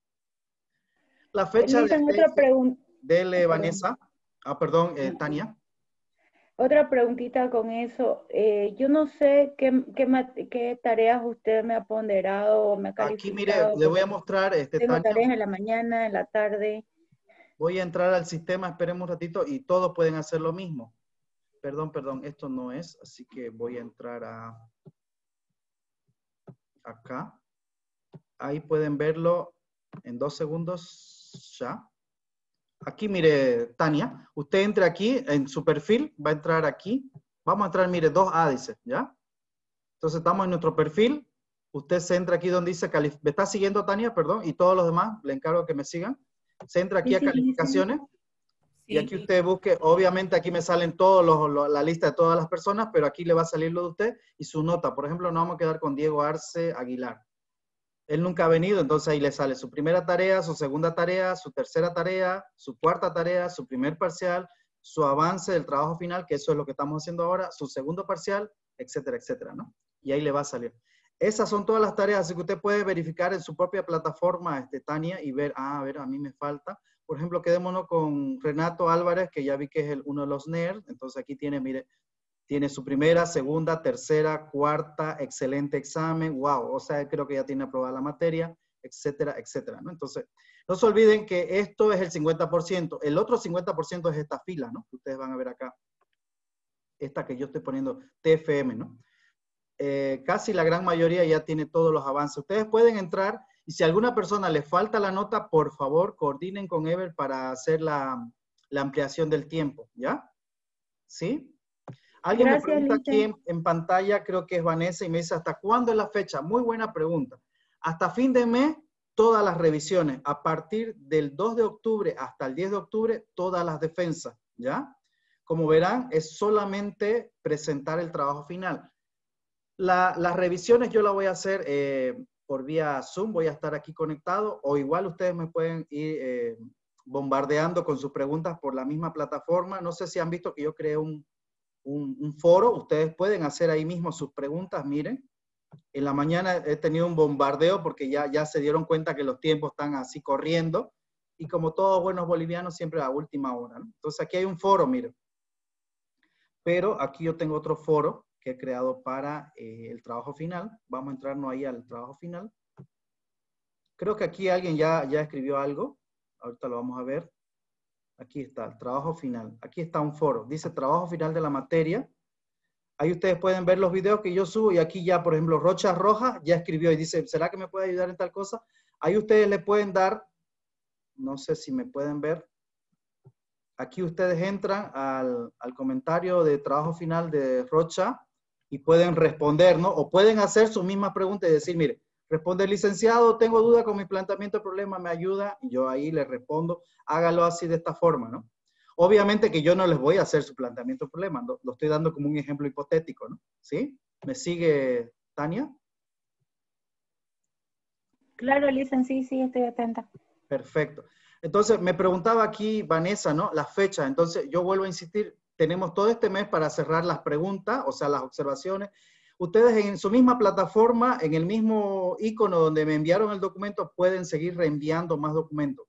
La fecha de otra pregunta. Dele, Vanessa. Ah, perdón, eh, Tania. Otra preguntita con eso. Eh, yo no sé qué, qué, qué tareas usted me ha ponderado o me ha calificado. Aquí, mire, le voy a mostrar. Este, tengo Tania, tareas en la mañana, en la tarde. Voy a entrar al sistema, esperemos un ratito, y todos pueden hacer lo mismo. Perdón, perdón, esto no es, así que voy a entrar a acá. Ahí pueden verlo en dos segundos ya. Aquí, mire, Tania, usted entre aquí en su perfil, va a entrar aquí. Vamos a entrar, mire, dos A, dice, ¿ya? Entonces estamos en nuestro perfil. usted se entra aquí donde dice, calif ¿me está siguiendo Tania? Perdón, y todos los demás, le encargo que me sigan. Se entra aquí Sí, a sí, calificaciones. Sí. Y aquí usted busque, obviamente aquí me salen todos los, los- la lista de todas las personas, pero aquí le va a salir lo de usted y su nota. Por ejemplo, nos vamos a quedar con Diego Arce Aguilar. Él nunca ha venido, entonces ahí le sale su primera tarea, su segunda tarea, su tercera tarea, su cuarta tarea, su primer parcial, su avance del trabajo final, que eso es lo que estamos haciendo ahora, su segundo parcial, etcétera, etcétera, ¿no? Y ahí le va a salir. Esas son todas las tareas, así que usted puede verificar en su propia plataforma, este, Tania, y ver, ah, a ver, a mí me falta. Por ejemplo, quedémonos con Renato Álvarez, que ya vi que es el, uno de los nerds. Entonces aquí tiene, mire, tiene su primera, segunda, tercera, cuarta, excelente examen. Wow, o sea, creo que ya tiene aprobada la materia, etcétera, etcétera, ¿no? Entonces, no se olviden que esto es el cincuenta por ciento. El otro cincuenta por ciento es esta fila, ¿no? Que ustedes van a ver acá. Esta que yo estoy poniendo, T F M, ¿no? Eh, casi la gran mayoría ya tiene todos los avances. Ustedes pueden entrar y si a alguna persona le falta la nota, por favor, coordinen con Ever para hacer la, la ampliación del tiempo, ¿ya? ¿Sí? Alguien Gracias, me pregunta Lisa. aquí en, en pantalla, creo que es Vanessa, y me dice, ¿hasta cuándo es la fecha? Muy buena pregunta. Hasta fin de mes, todas las revisiones. A partir del dos de octubre hasta el diez de octubre, todas las defensas, ¿ya? Como verán, es solamente presentar el trabajo final. La, las revisiones yo las voy a hacer eh, por vía Zoom, voy a estar aquí conectado, o igual ustedes me pueden ir eh, bombardeando con sus preguntas por la misma plataforma. No sé si han visto que yo creé un, un, un foro, ustedes pueden hacer ahí mismo sus preguntas, miren. En la mañana he tenido un bombardeo porque ya, ya se dieron cuenta que los tiempos están así corriendo, y como todos buenos bolivianos, siempre a última hora, ¿no? Entonces aquí hay un foro, miren. Pero aquí yo tengo otro foro que he creado para eh, el trabajo final. Vamos a entrarnos ahí al trabajo final. Creo que aquí alguien ya, ya escribió algo. Ahorita lo vamos a ver. Aquí está, el trabajo final. Aquí está un foro. Dice trabajo final de la materia. Ahí ustedes pueden ver los videos que yo subo y aquí ya, por ejemplo, Rocha Roja ya escribió y dice, ¿será que me puede ayudar en tal cosa? Ahí ustedes le pueden dar, no sé si me pueden ver. Aquí ustedes entran al, al comentario de trabajo final de Rocha y pueden responder, ¿no? O pueden hacer su misma pregunta y decir, mire, responde licenciado, tengo duda con mi planteamiento de problema, ¿me ayuda? Y yo ahí le respondo, hágalo así de esta forma, ¿no? Obviamente que yo no les voy a hacer su planteamiento de problema, ¿no? Lo estoy dando como un ejemplo hipotético, ¿no? ¿Sí? ¿Me sigue Tania? Claro, licenciado, sí, sí, estoy atenta. Perfecto. Entonces, me preguntaba aquí Vanessa, ¿no? La fecha. Entonces, yo vuelvo a insistir, tenemos todo este mes para cerrar las preguntas, o sea, las observaciones. Ustedes en su misma plataforma, en el mismo icono donde me enviaron el documento, pueden seguir reenviando más documentos.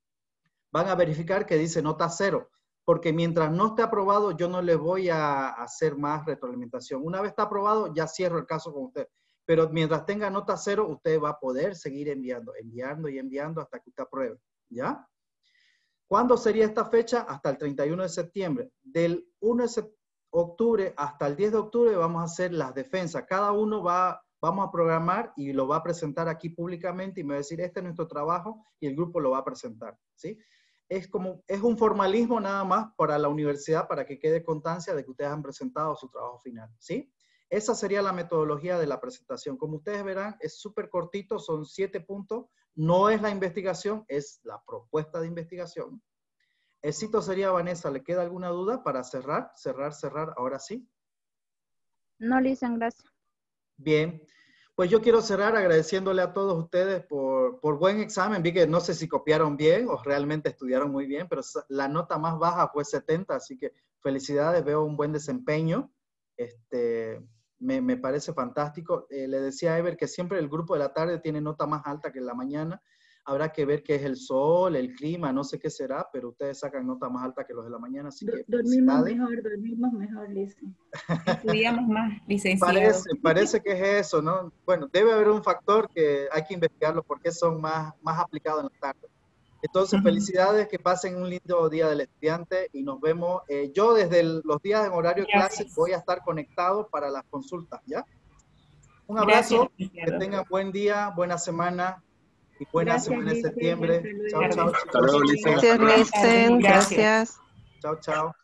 Van a verificar que dice nota cero, porque mientras no esté aprobado, yo no les voy a hacer más retroalimentación. Una vez está aprobado, ya cierro el caso con usted. Pero mientras tenga nota cero, usted va a poder seguir enviando, enviando y enviando hasta que usted apruebe. ¿Ya? ¿Cuándo sería esta fecha? Hasta el treinta y uno de septiembre. Del uno de octubre hasta el diez de octubre vamos a hacer las defensas. Cada uno va, vamos a programar y lo va a presentar aquí públicamente y me va a decir, este es nuestro trabajo y el grupo lo va a presentar. ¿Sí? Es como, es un formalismo nada más para la universidad para que quede constancia de que ustedes han presentado su trabajo final. ¿Sí? Esa sería la metodología de la presentación. Como ustedes verán, es súper cortito, son siete puntos. No es la investigación, es la propuesta de investigación. El sitio sería, Vanessa, ¿le queda alguna duda para cerrar? Cerrar, cerrar, ahora sí. No, Lisen, gracias. Bien, pues yo quiero cerrar agradeciéndole a todos ustedes por, por buen examen. Vi que no sé si copiaron bien o realmente estudiaron muy bien, pero la nota más baja fue setenta, así que felicidades, veo un buen desempeño. Este... Me, me parece fantástico. Eh, le decía a Ever que siempre el grupo de la tarde tiene nota más alta que en la mañana. Habrá que ver qué es el sol, el clima, no sé qué será, pero ustedes sacan nota más alta que los de la mañana. Así que dormimos mejor, dormimos mejor, Lisa. Estudiamos más, licenciado. Parece, parece que es eso, ¿no? Bueno, debe haber un factor que hay que investigarlo porque son más, más aplicados en la tarde. Entonces, uh-huh. Felicidades, que pasen un lindo día del estudiante y nos vemos. Eh, yo desde el, los días en horario de clase voy a estar conectado para las consultas, ¿ya? Un abrazo, gracias, que tengan buen día, buena semana y buena gracias, semana de septiembre. Chao, chao. Hasta luego, Lisa. Gracias, Lisa. Chao, chao.